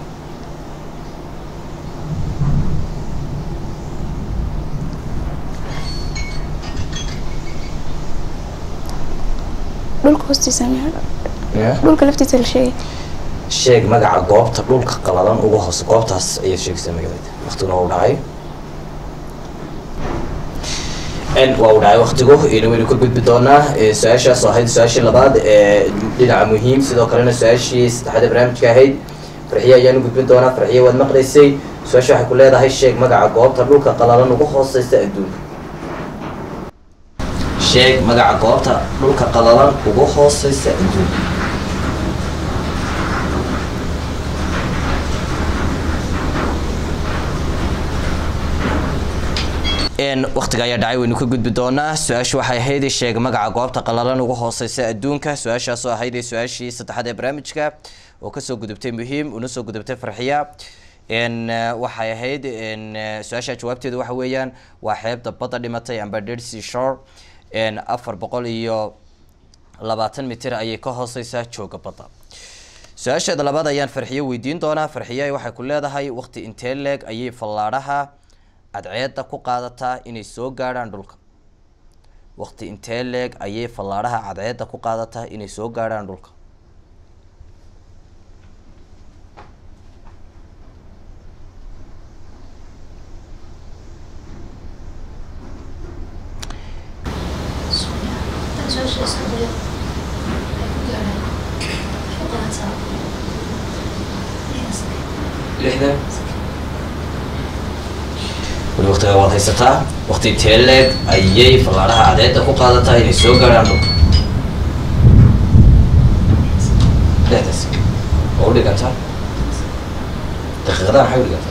دولك هستي سامي دولك لفتي تل شيء شيء مجا عقابته لوكا قلالان وجوه عقابته أي شيء سامي قلت وقت الوردية إن وأوضاع وقتجوه إنه يكون بدونا سؤال صحيح سؤال لبعض لنا مهم سيدا كلنا سؤال شيء استحدى برامج كهيد فرحية يعني يكون بدونا فرحية والمقرسي سؤال شيء كل هذا هاي الشيء مجا عقاب تبلوك قلالان وخاصة يستأدون شيء مجا عقاب تبلوك قلالان وخاصة يستأدون إن وقت جاي دعي وإنه كجود بدونا سؤال شو هيدا الشيء مجا عقاب تقللان وجوه الدون كه سؤال شو هيدا سؤال شيء ستحدى برامج كه وكسو جدبتين مهم ونسو جدبتين فرحية إن وحي هيدا إن سؤال شو جوابتي ده وحويان وحيب تبطل لمتى أمبردير سي شور إن أفر بقولي لبعتن متر أي كهوسيسة شو قبضة سؤال شو ده لبعض أيام فرحية ويدين دونا فرحية وحي كل هذا هاي وقت إنتلك أي فلارها adceeda ku qaadataa inay soo gaaraan dhulka waqti intee leeg ayay fallaaraha cadceeda ku qaadataa inay soo gaaraan dhulka lixdan والوقت هو هيستا وقت تيلك أيي فلارها عدد أكو قادتها إني سو قرانو لا تس أقول لك أنت تخغدان حاول لك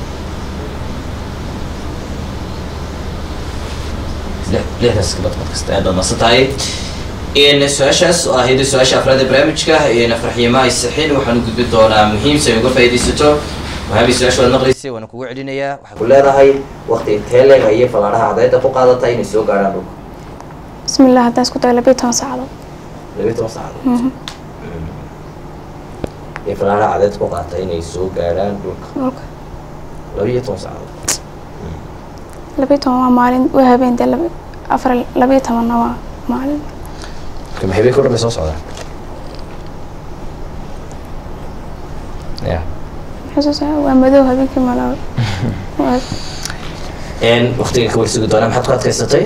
لا لا تس كبت بودكاست هذا نصتاي إن سواشس وهيدا سواش أفراد برامج كه إن فرحية ما يسحين وحنو قد بدونا مهم سيقول في هذه ستو mahabi su-aasha waad maqlaysay waana kugu celinayaa waxay ku leedahay waqti intee leeg ayay fallaadhaha cadceedda ku qaadatay inay soo gaarhaan dhulka بسم الله هداس كنت لبيت toban saacadood labiyo toban saacadood ee fallaadhaha cadceedda ku qaadatay inay soo gaarhaan dhulka dhulka labiyo toban saacadood labiyo toban waa maalin waa habeen dee laba afar labiyo tobanna waa maalin kama habeen ku dhan bay soo socdaan ya xusuus waa madow habeenkii malaw een waqtiga ka warsugi doona maxaad ku adkaysatay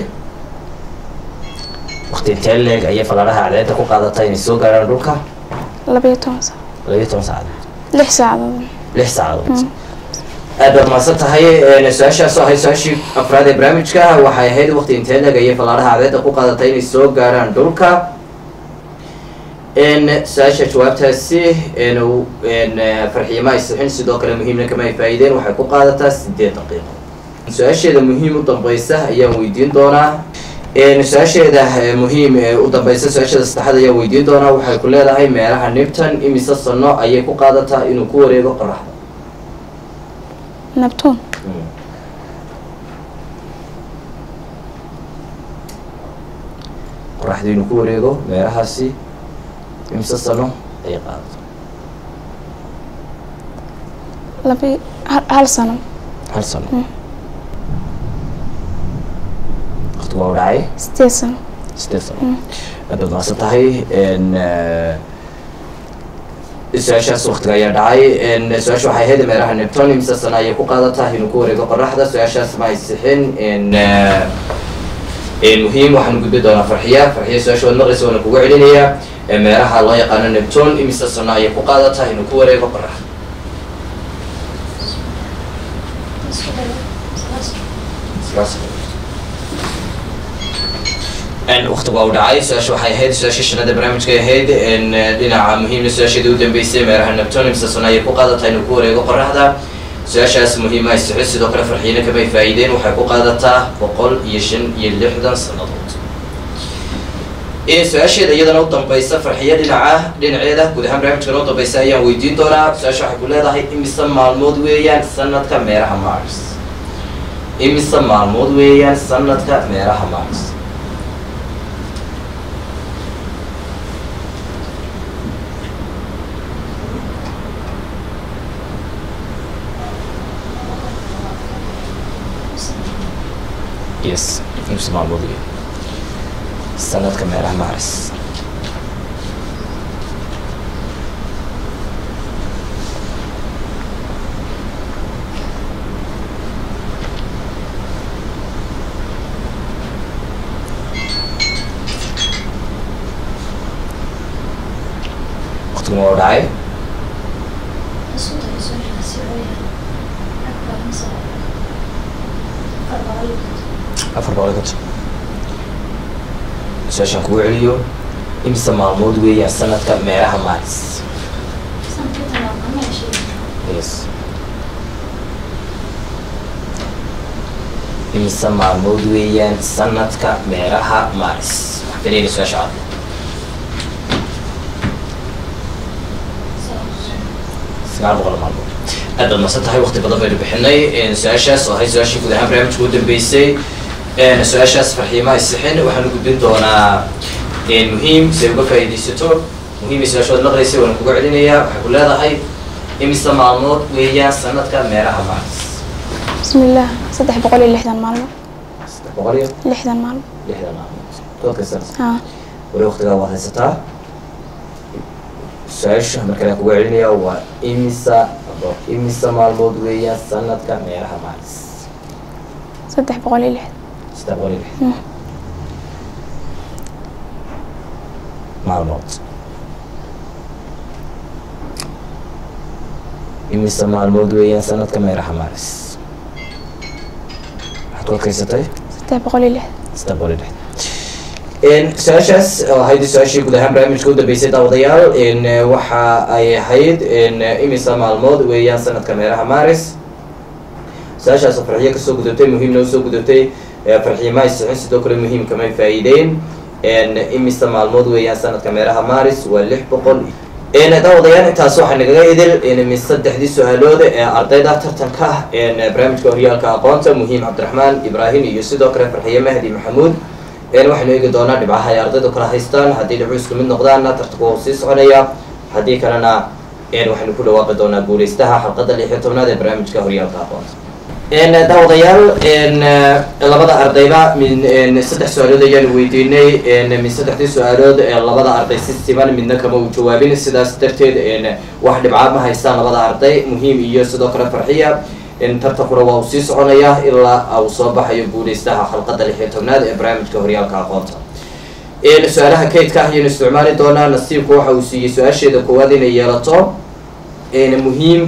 waqti intee leeg ayay fallaadhaha cadceedda ku qaadatay inay soo gaarhaan dhulka labiyo toban saacadood labiyo toban saacadood lix saacadood lix saacadood aad baad mahadsan tahay su-aashaas oo ahayd su-aashii afraad ee barnaamijka waxay ahayd waqti intee leeg ayay fallaadhaha cadceedda ku qaadatay inay soo gaarhaan dhulka su-aasha jawaabtaasi farxiima ay sixin sidoo kale muhiimna kama ay faa'iideen waxay ku qaadataa sideed daqiiqo su-aasheeda muhiim u dambaysa ayaan weydiin doonaa su-aasheeda muhiim u dambaysa su-aasheeda saddexaad ayaan weydiin doonaa waxay ku leedahay meelaha Neptune imise sano ayay ku qaadataa inuu ku wareego qoraxda Neptune qoraxda inuu ku wareego meelahaasi imise sano ayay qaadataa labi hal sano hal sano waqtigu waa u dhacay sideed sano sideed sano aad baad mahadsan tahay su-aashaas waqtiga ayaa dhacay su-aasha waxay ahayd meelaha Neptune imise sano ayay ku qaadataa inuu ku wareego qoraxda su-aashaas ma ay sixin muhiim waxaan gudbi doonaa farxiya farxiya su-aasha waad maqlaysa waana kugu celinayaa meelaha loo yaqaano Neptune imise sano ayay ku qaadataa inuu ku wareego qoraxda waqtigu waa u dhacay su-aasha waxay ahayd su-aasha shanaad ee barnaamijka ahayd dhinaca muhiimna su-aasheedii u dambeysay meelaha Neptune imise sano ayay ku qaadataa inuu ku wareego qoraxda su-aashaas muhiima ay sixin sidoo kale farxiina kama ay faa'iideen waxay ku qaadataa boqol iyo shan iyo lixdan sannadood su-aasheeda iyadana u dambaysa farxiya dhinaca dhinaceeda guud ahaan barnaamijkan u dambaysa ayaan weydiin doonaa su-aasha waxay ku leedahay imise maalmood weeyaan sanadka meeraha Mars imise maalmood weeyaan sanadka meeraha Mars yes imise maalmood weeyaan sanadka meeraha Mars waqtigu waa u dhacay afar boqol iyo konton su-aashaan kugu celiyo imise maalmood weeyaan sanadka meeraha Mars yes imise maalmood weeyaan sanadka meeraha Mars waxaa kaleena su-aasha cad sagaal boqol maalmood aad baad mahadsan tahay waqti badan baynu bixinay su-aashaas oo ahayd su-aashii guud ahaan barnaamijka u dambeysay su-aashaas farxiima ay sixin waxaanu gudbin doonaa muhiim si ay uga faa'iidaysato muhiimay su-aasha waad maqlaysay waana kugu celinayaa waxay ku leedahay imise maalmood weeyaan sanadka meeraha Mars bismillah saddex boqol iyo lixdan maalmood saddex boqol iyo lixdan maalmood lixdan maalmood toodka sanad haa wali waqtigaa waad haysataa su-aasha markale kugu celinayaa waa imisa imisa maalmood weeyaan sanadka meeraha Mars saddex boqol iyo lixdan saddex boqol iyo lixdan maalmood imise maalmood weeyaan sanadka meeraha Mars waxaad ku adkaysatay saddex boqol iyo lixdan saddex boqol iyo lixdan su-aashaas oo ahayd su-aashii guud ahaan barnaamijka u dambeysay daawadayaal waxa ay ahayd imise maalmood weeyaan sanadka meeraha Mars su-aashaas oo farxiyo kasoo gudubtay muhiimna usoo gudubtay farxiima ay sixin sidoo kale muhiim kamay faa'iideen imise maalmood weeyaan sanadka meeraha Mars waa lix boqol daawadayaal intaas waxaa nagaga idil min saddexdii su-aalood ee ardayda tartanka barnaamijka horyaalka aqoonta muhiim cabdiraxmaan ibraahim iyo sidoo kale farxiye mahdi maxamuud waxaynu eegi doonaa dhibcaha ay ardaydu kala haystaan haddii dhibcu isku mid noqdaanna tartanku waa sii soconaya haddii kalena waxaynu ku dhawaaqi doonaa guuleystaha xalqadda lix iyo tobnaad ee barnaamijka horyaalka aqoonta daawadayaal labada ardayba min saddex su-aalood ayaanu weydiinay min saddexdii su-aalood labada arday si siman midna kama u jawaabin sidaas darteed wax dhibcaad ma haystaan labada arday muhiim iyo sidoo kale farxiya tartankuna waa uu sii soconaya ilaa uu soo baxayo guuleystaha xalqadda lix iyo tobnaad ee barnaamijka horyaalka aqoonta su-aalaha kaydka ah ayaynu isticmaali doonaa nasiibku waxa uu siiyey su-aasheeda koowaad inay yeelato muhiim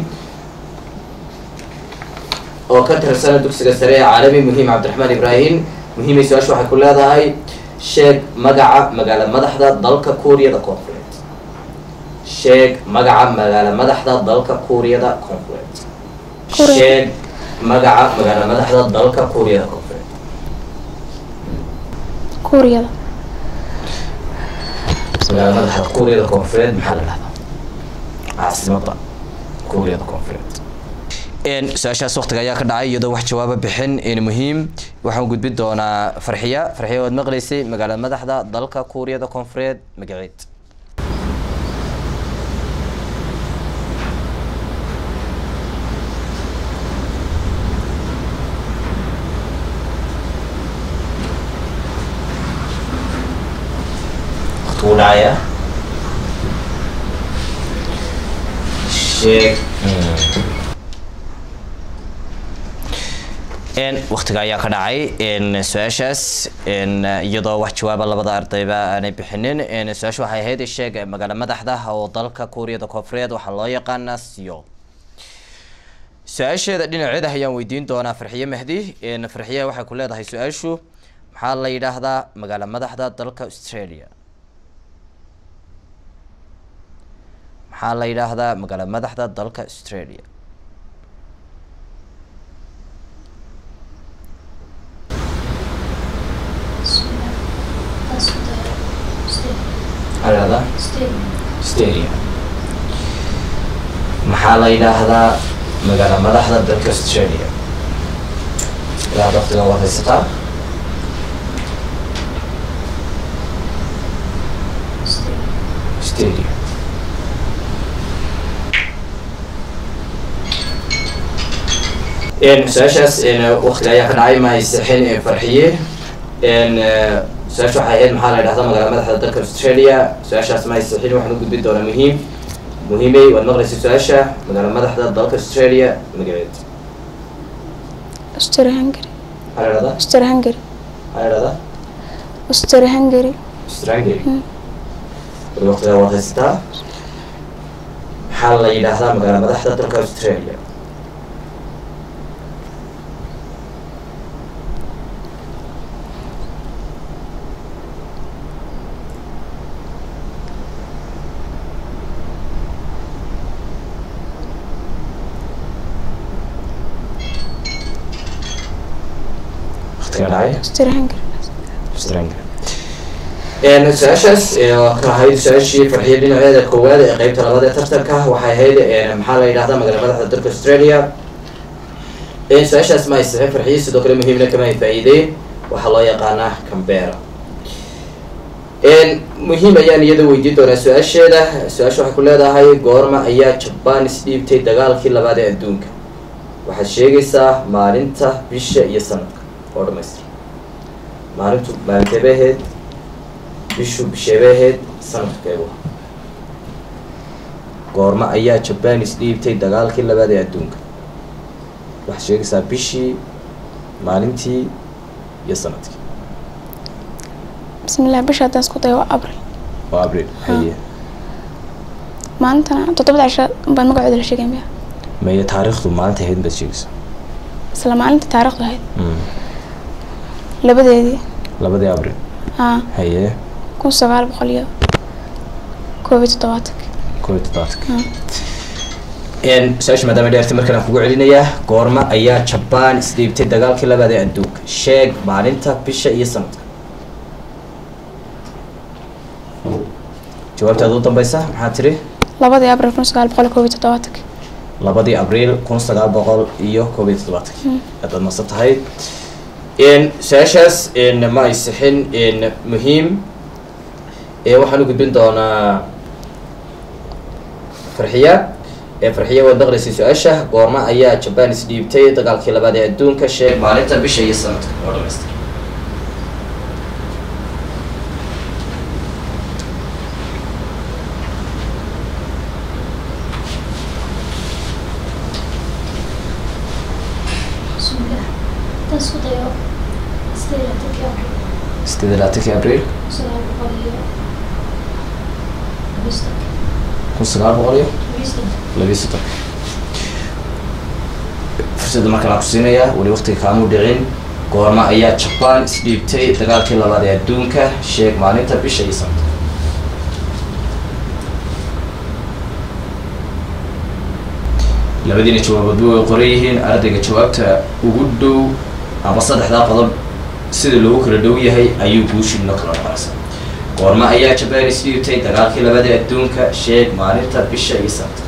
oo ka tirsana dugsiga sare ee caalami muhiim cabdiraxmaan ibraahim muhiimay su-aasha waxay ku leedahay sheeg magaca magaala madaxda dalka kuuriyada koonfureed sheeg magaca magaala madaxda dalka kuuriyada koonfureed sheeg magaca magaala madaxda dalka kuuriyada koonfureed kuuriyada magaala madaxda kuuriyada koonfureed maxaa la dhahdaa caasimada kuuriyada koonfureed su-aashaas waqtiga ayaa ka dhacay iyadoo wax jawaaba bixin muhiim waxaan gudbin doonaa farxiya farxiya waad maqlaysay magaalada madaxda dalka kuuriyada koonfureed magaceed waqtigu dhacaya sheeg waqtiga ayaa ka dhacay su-aashaas iyadoo wax jawaaba labada ardayba aanay bixinin su-aasha waxay ahayd sheeg magaala madaxda oo dalka kuuriyada koonfureed waxaa loo yaqaanaa Seoul su-aasheeda dhinaceeda ayaan weydiin doonaa farxiye mahdi farxiye waxay ku leedahay su-aashu maxaa la yidhaahdaa magaala madaxda dalka Australia maxaa la yidhaahdaa magaala madaxda dalka Australia هذا ستيريا محل هذا مقالة مدحضة دلك أستراليا لا ضغط نوات الستار ستيريا إن ساشاس إن وقت لا يكون عاي ما يستحين فرحية إن su-aasha waxay ahayd maxaa la yidhahdaa magaala madaxda dalka Australia su-aashaas ma aysaxiin waxaan u gudbin doonaa muhiim muhiimay waad maqlaysay su-aasha magaala madaxda dalka Australia magaceed Austria-Hungary maxaa la yidhahdaa Austria-Hungary maxaa la yidhahdaa Austria-Hungary Austria-Hungary waqtiga waad haysataa maxaa la yidhahdaa magaala madaxda dalka Australia su-aashaas ka ahayd su-aashii farxiye dhinaceeda koowaad ee qeybta labaad ee tartanka waxay ahayd maxaa la yidhahdaa magaala madaxda dalka Australia su-aashaas ma aysaxin farxiye sidoo kale muhiimna kama ay faa'iideen waxaa loo yaqaanaa Canberra muhiim ayaan iyada weydiin doonaa su-aasheeda su-aasha waxay ku leedahay goorma ayaa Japan isdhiibtay dagaalkii labaad ee adduunka waxaad sheegaysaa maalinta bisha iyo sanadka oo dhamaystir maalintu maalintee bay ahayd bishu bishee bay ahayd sanadkeedu goorma ayaa Japan isdhiibtay dagaalkii labaad ee adduunka waxaad sheegaysaa bishii maalintii iyo sanadkii bismillah bisha hadaan isku dayo waa abril waa abril haye maalintana toddobada cisho baan magaceeda la sheegay miya maya taariikhdu maalinta ahayd baad sheegaysaa isla maalinta taariikhdu ahayd labadeedii labadii abril haa haye kun sagaal boqol iyo koob iyo toddobaatanka koob iyo toddobaatanka su-aasha maadaama dheertay markaan kugu celinayaa goorma ayaa Japan isdhiibtay dagaalkii labaad ee adduunka sheeg maalinta bisha iyo sanadka jawaabtaada u dambaysa maxaa tiri labadii abriil kun sagaal boqol koob iyo toddobaatankii labadii abriil kun sagaal boqol iyo koob iyo toddobaatankii aad baad mahadsan tahay su-aashaas ma ay sixin muhiim waxaan u gudbin doonaa farxiya farxiya waad maqlaysay su-aasha goorma ayaa jaban isdhiibtay dagaalkii labaad ee adduunka sheeg maalinta bisha iyo sanadka oo dhamaystir sideed iyo labaatankii abriil kun sagaal boqol iyo labiyo soddon fursadda markaan aan ku siinayaa weli waqtiga kaamu dhicin goorma ayaa jaban isdhiibtay dagaalkii labaad ee adduunka sheeg maalinta bisha iyo sanadka labadiina jawaaboodba way qoran yihiin ardayga jawaabta ugu dhow ama saddexdaa qodob sida loogu kala dhow yahay ayuu guushiina kala noqonaysa goorma ayaa jaban isdhiibtay dagaalkii labaad ee adduunka sheeg maalinta bisha iyo sanadka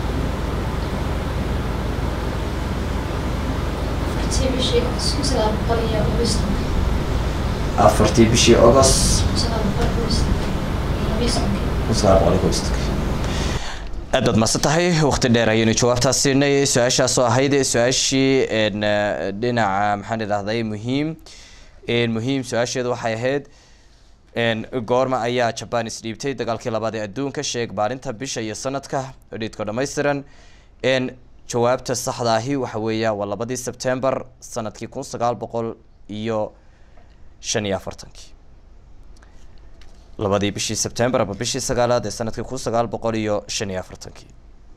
afartii bishii august kun sagaal boqol iyo konton aad baad mahadsan tahay waqti dheer ayaynu jawaabtaas siinay su-aashaas oo ahayd su-aashii dhinaca maxaan idhahday muhiim muhiim su-aasheedu waxay ahayd goorma ayaa jaban isdhiibtay dagaalkii labaad ee adduunka sheeg maalinta bisha iyo sanadka dhidko dhammaystiran jawaabta saxda ahi waxa weeya waa labadii sebtembar sanadkii kun sagaal boqol iyo shan iyo afartankii labadii bishii sebtembar ama bishii sagaalaad ee sanadkii kun sagaal boqol iyo shan iyo afartankii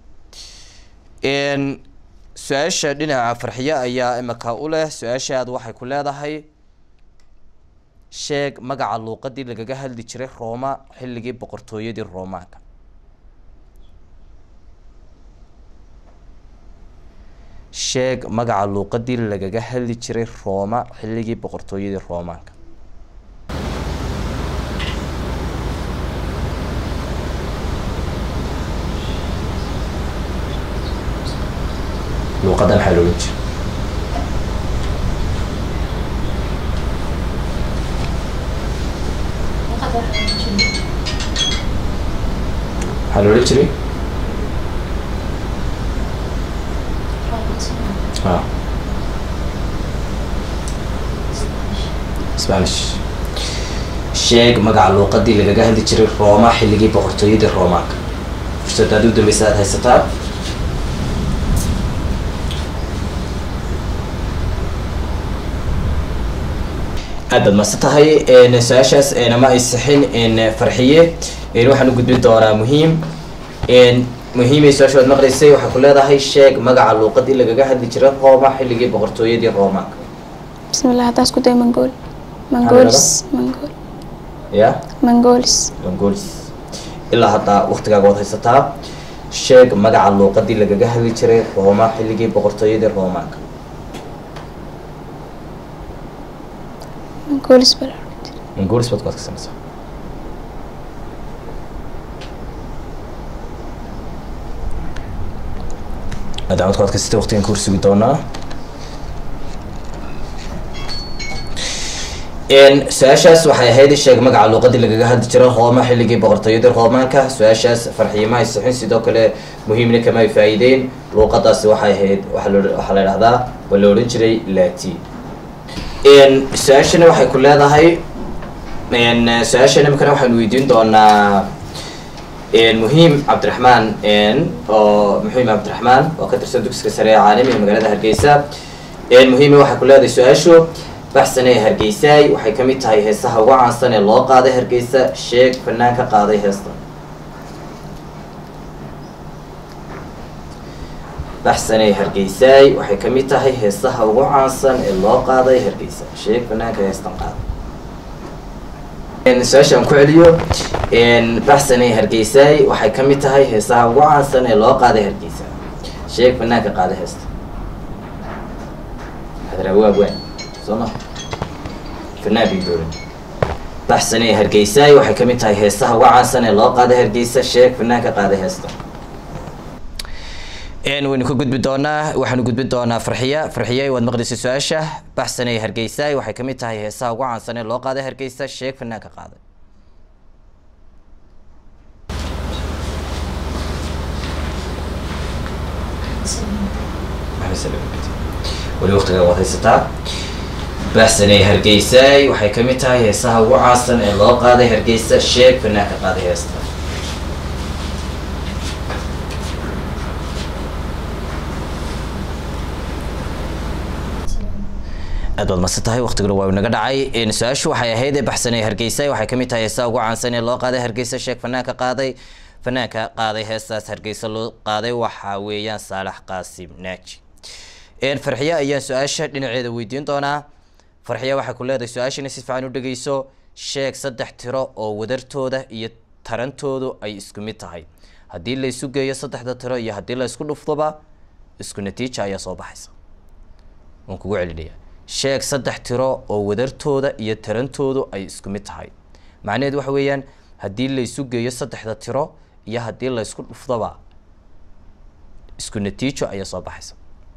su-aasha dhinaca farxiye ayaa imika u leh su-aashaad waxay ku leedahay sheeg magaca luuqadii lagaga hadli jiray rooma xilligii boqortooyadii roomaanka sheeg magaca luuqadii lagaga hadli jiray rooma xilligii boqortooyadii roomaanka luuqadda maxaa looga jira maxaa loola jiray a spanish sheeg magaca luuqadii lagaga hadli jiray rooma xilligii boqortooyadii roomaanka fursadaad u dambeysa aad haysataa aad baad mahadsan tahay su-aashaas nama ay sixin farxiye waxaan u gudbin doonaa muhiim muhiimay su-aasha waad maqlaysay waxaa ku leedahay sheeg magaca luuqadii lagaga hadli jiray rooma xilligii boqortooyadii roomaanka bismillah haddaas ku day mangol mangolis mangol ya mangolis mangolis ilaa haddaa waqtigaaga waad haysataa sheeg magaca luuqadii lagaga hadli jiray rooma xilligii boqortooyadii roomaanka mangolis bal mangolis baad ku adkaysanaysaa maadaama ad ku adkaysatay waqtigan ka horsugi doonaa su-aashaas waxay ahayd sheeg magaca luuqadii lagaga hadli jiray rooma xilligii boqortooyadii roomaanka su-aashaas farxiye ma ay sixin sidoo kale muhiimna kama ay faa'iideen luuqadaasi waxay ahayd waaa lo waxaa la idhahdaa waa la odhan jiray latin su-aashana waxay ku leedahay su-aashana imikana waxaanu weydiin doonaa muhiim cabdiraxmaan oo muhiim cabdiraxmaan oo ka tirsan dugsiga sare ee caalami ee magaalada hargeysa muhiima waxay ku leedahay su-aashu baxsan ee hargeysaay waxay ka mid tahay heesaha ugu caansan ee loo qaaday hargeysa sheeg fanaan ka qaaday heesta baxsan ee hargeysaay waxay ka mid tahay heesaha ugu caansan ee loo qaaday hargeysa sheeg fanaanka heestan qaaday su-aashaan ku celiyo baxsan ee hargeysaay waxay ka mid tahay heesaha ugu caansan ee loo qaaday hargeysa sheeg fanaanka qaaday heesta hadraawaagwaan soo ma fanaan bay dooran baxsan ee hargeysaay waxay ka mid tahay heesaha ugu caansan ee loo qaaday hargeysa sheeg fanaanka qaaday heesta een waynu ka gudbi doonaa waxaanu gudbi doonaa farxiya farxiya waad maqdisay su-aasha baxsanay Hargeysa waxay ka mid tahay heesaha ugu caansan ee loo qaaday Hargeysa sheeg fanaanka qaaday wali waqtiga waad haysataa baxsanay Hargeysa waxay ka mid tahay heesaha ugu caansan ee loo qaaday Hargeysa sheeg fanaanka qaaday heesta aad baad masantahay waqtiguna waa naga dhacay in su-aashu waxay ahayd baxsanay Hargeysa waxay ka mid tahay heesaha ugu caansan ee loo qaaday Hargeysa sheeg fanaanka qaaday fanaanka qaaday heestaas Hargeysa loo qaaday waxa weeyaan Saalax Qaasim Naaji een farxiya ayaan su-aasha dhinaceeda weydiin doonaa farxiya waxay ku leedahay su-aashana si fiican u dhageyso sheeg saddex tiro oo wadartooda iyo tarantoodu ay isku mid tahay haddii la isu geeyo saddexda tiro iyo haddii la isku dhuftoba isku natiijo ayaa soo baxaysa waan kugu celinayaa sheeg saddex tiro oo wadartooda iyo tarantoodu ay isku mid tahay macnaheedu waxa weeyaan haddii la isu geeyo saddexda tiro iyo haddii la isku dhuftoba isku natiijo ayaa soo baxaysa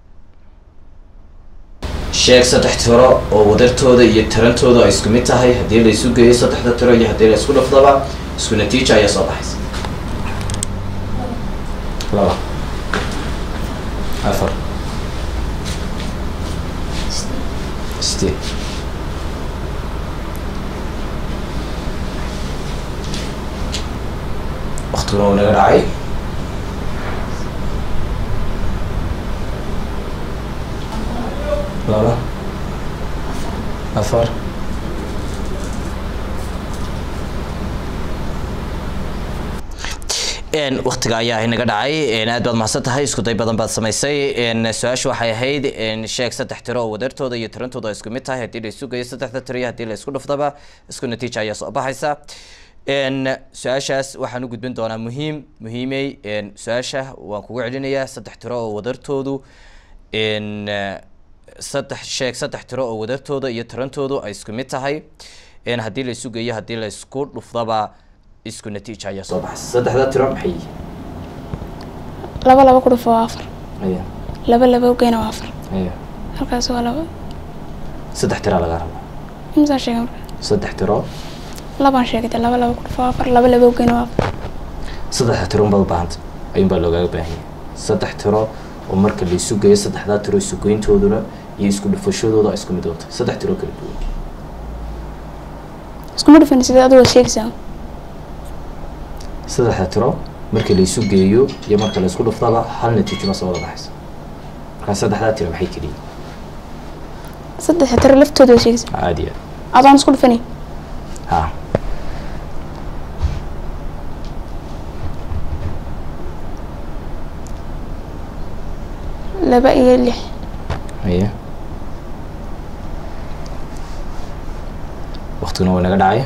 sheeg saddex tiro oo wadartooda iyo tarantoodu ay isku mid tahay haddii la isu geeyo saddexda tiro iyo haddii la isku dhuftoba isku natiijo ayaa soo baxaysa laba afar ستة وقتنا ونقرأي لا لا أفر een waqtiga ayaa inaga dhacay een aad baad mahadsan tahay isku day badan baad samaysay een su-aashu waxay ahayd een sheeg saddex tiro oo wadartooda iyo tarantooda ay isku mid tahay haddii la isu geeyo saddexda tiro iyo haddii la isku dhuftaba isku natiijo ayaa soo baxaysa een su-aashaas waxaan u gudbin doonaa muhiim muhiimey een su-aasha waan kugu celinayaa saddex tiro oo wadartoodu een saddex sheeg saddex tiro oo wadartooda iyo tarantoodu ay isku mid tahay een haddii la isu geeyo haddii la isku dhuftaba isku natiijo ayaa soo baxaysa saddexda tiro maxay laba laba ku dhufo waa afar aya laba laba u geena waa afar aya halkaas waa laba saddex tiro laga rabaa imsa sheegay marka saddex tiro labaan sheegay laba laba ku dhufo afar laba laba u geena waa afar saddex tiro baa u baahanta ayun baa looga baahan yahay saddex tiro oo marka la isu geeyo saddexda tiro isu goyntooduna iyo isku dhufashadooda isku mid ah saddex tiro kala duwan isku mid dhufan sidoo aad sheegaysaa saddexda tiro marka la isu geeyo iyo marka la isku dhuftaba hal natiijo ma soo wada baxayso marka saddexda tiro maxay kaliya saddexda tiro laftooda sheegaysaa caadi ah adaan isku dhufani ha laba iyo lix haya waqtiguna waa naga dhacay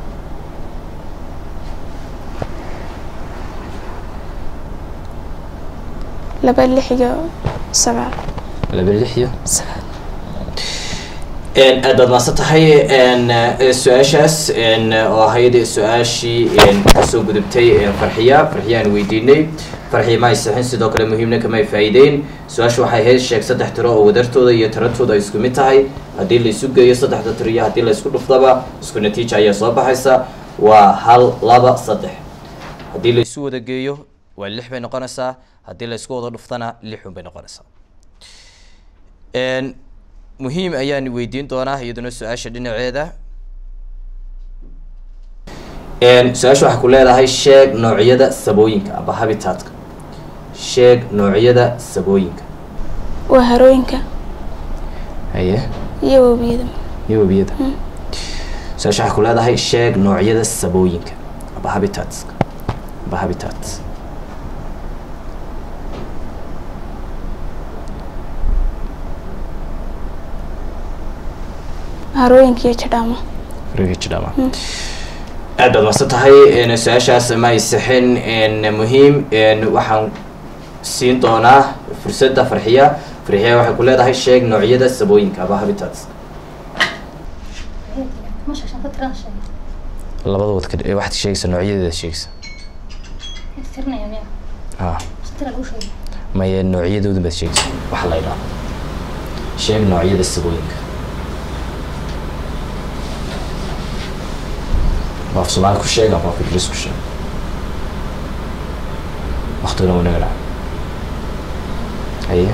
laba lix iyo sagaal laba lix iyo sagaal een aad baad mahadsan tahay een su-aashaas een oo ahayd su-aashii een kasoo gudubtay farxiya farxiyaan weydiinay farxiya ma aysaxin sidoo kale muhiimna kama ay faa'iideyn su-aashu waxay ahayd sheeg saddex tiro oo wadartooda iyo tarantooda ay isku mid tahay haddii la isu geeyo saddexda tiro iyo haddii la isku dhuftaba isku natiijo ayaa soo baxaysa waa hal laba saddex haddii la isu wada geeyo waa lix bay noqonaysaa haddii la isku wada dhuftana lixun bay noqonaysaa een muhiim ayaan weydiin doonaa iyaduna su-aasha dhinaceeda een su-aasha waxay ku leedahay sheeg noocyada sabooyinka aba habitatka sheeg noocyada sabooyinka waa harooyinka haye iyo webiyada iyo webiyada su-aasha waxay ku leedahay sheeg noocyada sabooyinka aba habitats aba habitats harooyinka iyo jadhaama harooyinka jadhaama aad baad mahadsan tahay su-aashaas ma ay sixin muhiim waxaan siin doonaa fursadda farxiya farxiya waxay ku leedahay sheeg noocyada sabooyinka aba habitats labada wadka waxaad sheegaysaa noocyadeeda sheegaysa tirnaya miya ha tira lagu sheegay maya noocyadooda baad sheegtay waxa la yidhaahdo sheeg noocyada sabooyinka ما في سؤال كل شيء ما في جلس كل شيء وقتنا ونقرأ هي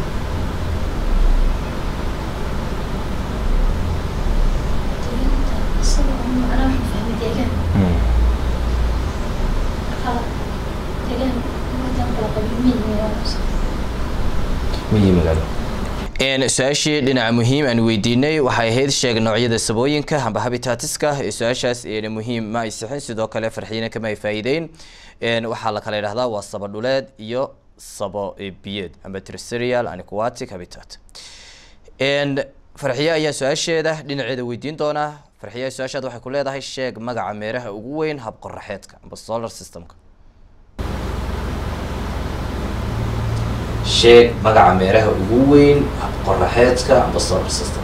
مية مقالة إن سؤالشي لنا مهم أن ويديني وحيهيد شيء نوعية السبوينكا هم بهابيتاتسكا سؤالشاس إن مهم ما يستحن سيدو كلا فرحينا كما يفايدين إن وحالا كلا هذا والصبر الولاد يو صبا بيد هم بترسريال أن كواتيك هابيتات إن فرحية أي سؤالشي ده لنا عيد ويدين دونا فرحية سؤالشي ده وحكولي ده الشيء مقع ميرها وين هب قرحيتك بالسولار سيستمك شيء مقع ميرها وين قرحيتك عم بالصبر السيستم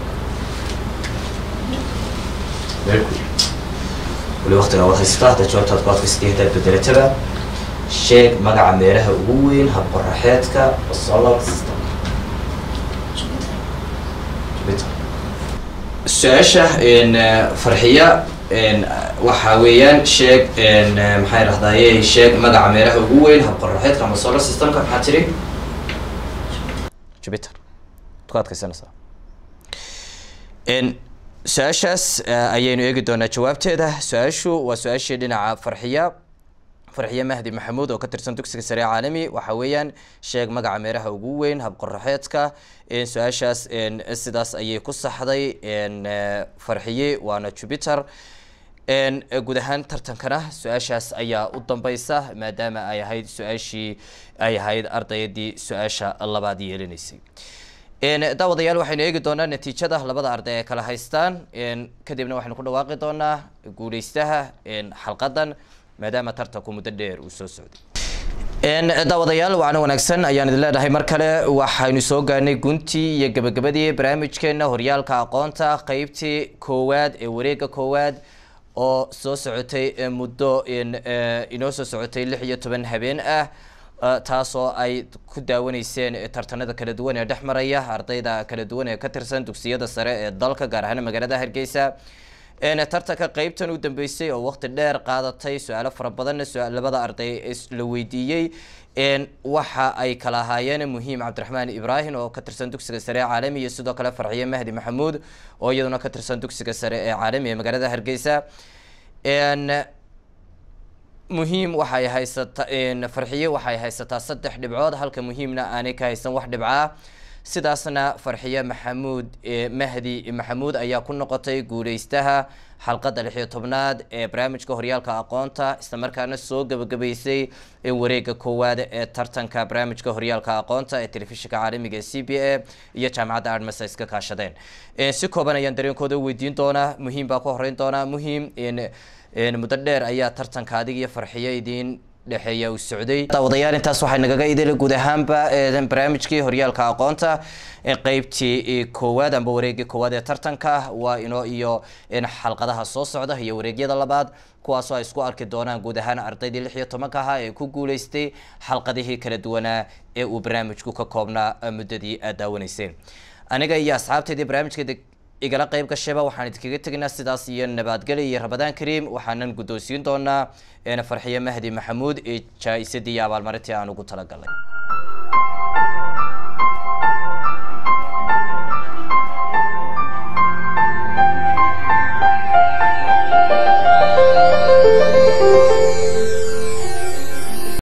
بالكل ولوقت لو هستاه تجوب تطبيقات في ستيه بدرتها شيء مقع ميرها وين قرحيتك بالصبر السيستم جبتها السؤال إن فرحية إن وحويان شيء إن محير هذايا شيء مقع ميرها وين قرحيتك عم بالصبر السيستم كم حاتري جبتها تقاط كسنة صار إن سؤالشاس أيينو يجدون جوابته ده سؤال شو وسؤال شيء لنا فرحية فرحية مهدي محمود وكتر صندوق سريع عالمي وحويا شيء مقع ميرها وجوين هبقرحيتك إن سؤالشاس إن السداس أي قصة حضي إن فرحية وأنا جبتر إن جودهان ترتنكنا سؤالشاس أي قدام بيسة ما دام أي هيد سؤال شيء أي هيد أرض يدي سؤالشا الله بعدي يلنيسي إن داوديال وحين يجي دونا نتيجة ده لبضع أرضية كلا هايستان إن كدبنا وحين كنا واقع دونا قوليستها إن حلقة ما دام ترتكو مدير وسوسودي إن داوديال وعنا ونكسن أيان الله ده مركلة وحين سوق نجنتي يجب جبدي برامج كنا هريال كأقانتا قيبتي كواد وريقة كواد أو سوسعتي مدة إن إنه سوسعتي اللي هي تبن هبين أه taasoo ay ku daawanayseen tartanada kala duwan ee dhexmaraya ardayda kala duwan ee ka tirsan dugsiyada sare ee dalka gaar ahaan magaalada Hargeysa ee tartanka qaybtan u dambeysay oo waqti dheer qaadatay su'aalo fara badan su'aalada arday la weydiiyay in waxa ay kala haayeen muhiim Cabdiraxmaan Ibrahim oo ka tirsan dugsiga sare caalami iyo sidoo kale Farxiye Mahdi Maxamuud oo iyaduna ka tirsan dugsiga sare ee caalami ee magaalada Hargeysa in مهم وحي هيست إن فرحية وحي هيست صدح دبعات هالك مهمنا أنا كهيسن واحد دبعة سداسنا فرحية محمود مهدي محمود أيا كل نقطة جوريستها حلقة الحياة طبناد برامج كهريال كأقانتا استمر كان السوق بجبيسي وريق كواد ترتن كبرامج كهريال كأقانتا التلفزيون كعالمي جسي بي يجمع عدد مسائل كاشدين سكوبنا يندرين كده ودين دونا مهم باكوهرين دونا مهم إن إن مدلر أيها ترتن كادية فرحية دين لحية والسعودية. توضيان أنت صحيح نجا إيدل جودهم با برامج كي هريال كأقانتا قيبتي كواد أم بوريج كواد ترتن كه وإنه إيو إن حلقة ده الصوص عده هي وريجي ده لبعض كواسوا إسكوال كدونا جودهان أرتدي دي لحية تمكها كوجوليستي حلقة ده كلا دونا وبرامج كوكا كوبنا مددي أداونيسين. أنا جاي أصحابتي دي برامج كده إجلا قيب كشبه وحنت كجت الناس تداسيا نبات قلي رمضان كريم وحنن قدوسين دونا أنا فرحية مهدي محمود إيش سيدي يا بالمرتي أنا قلت لك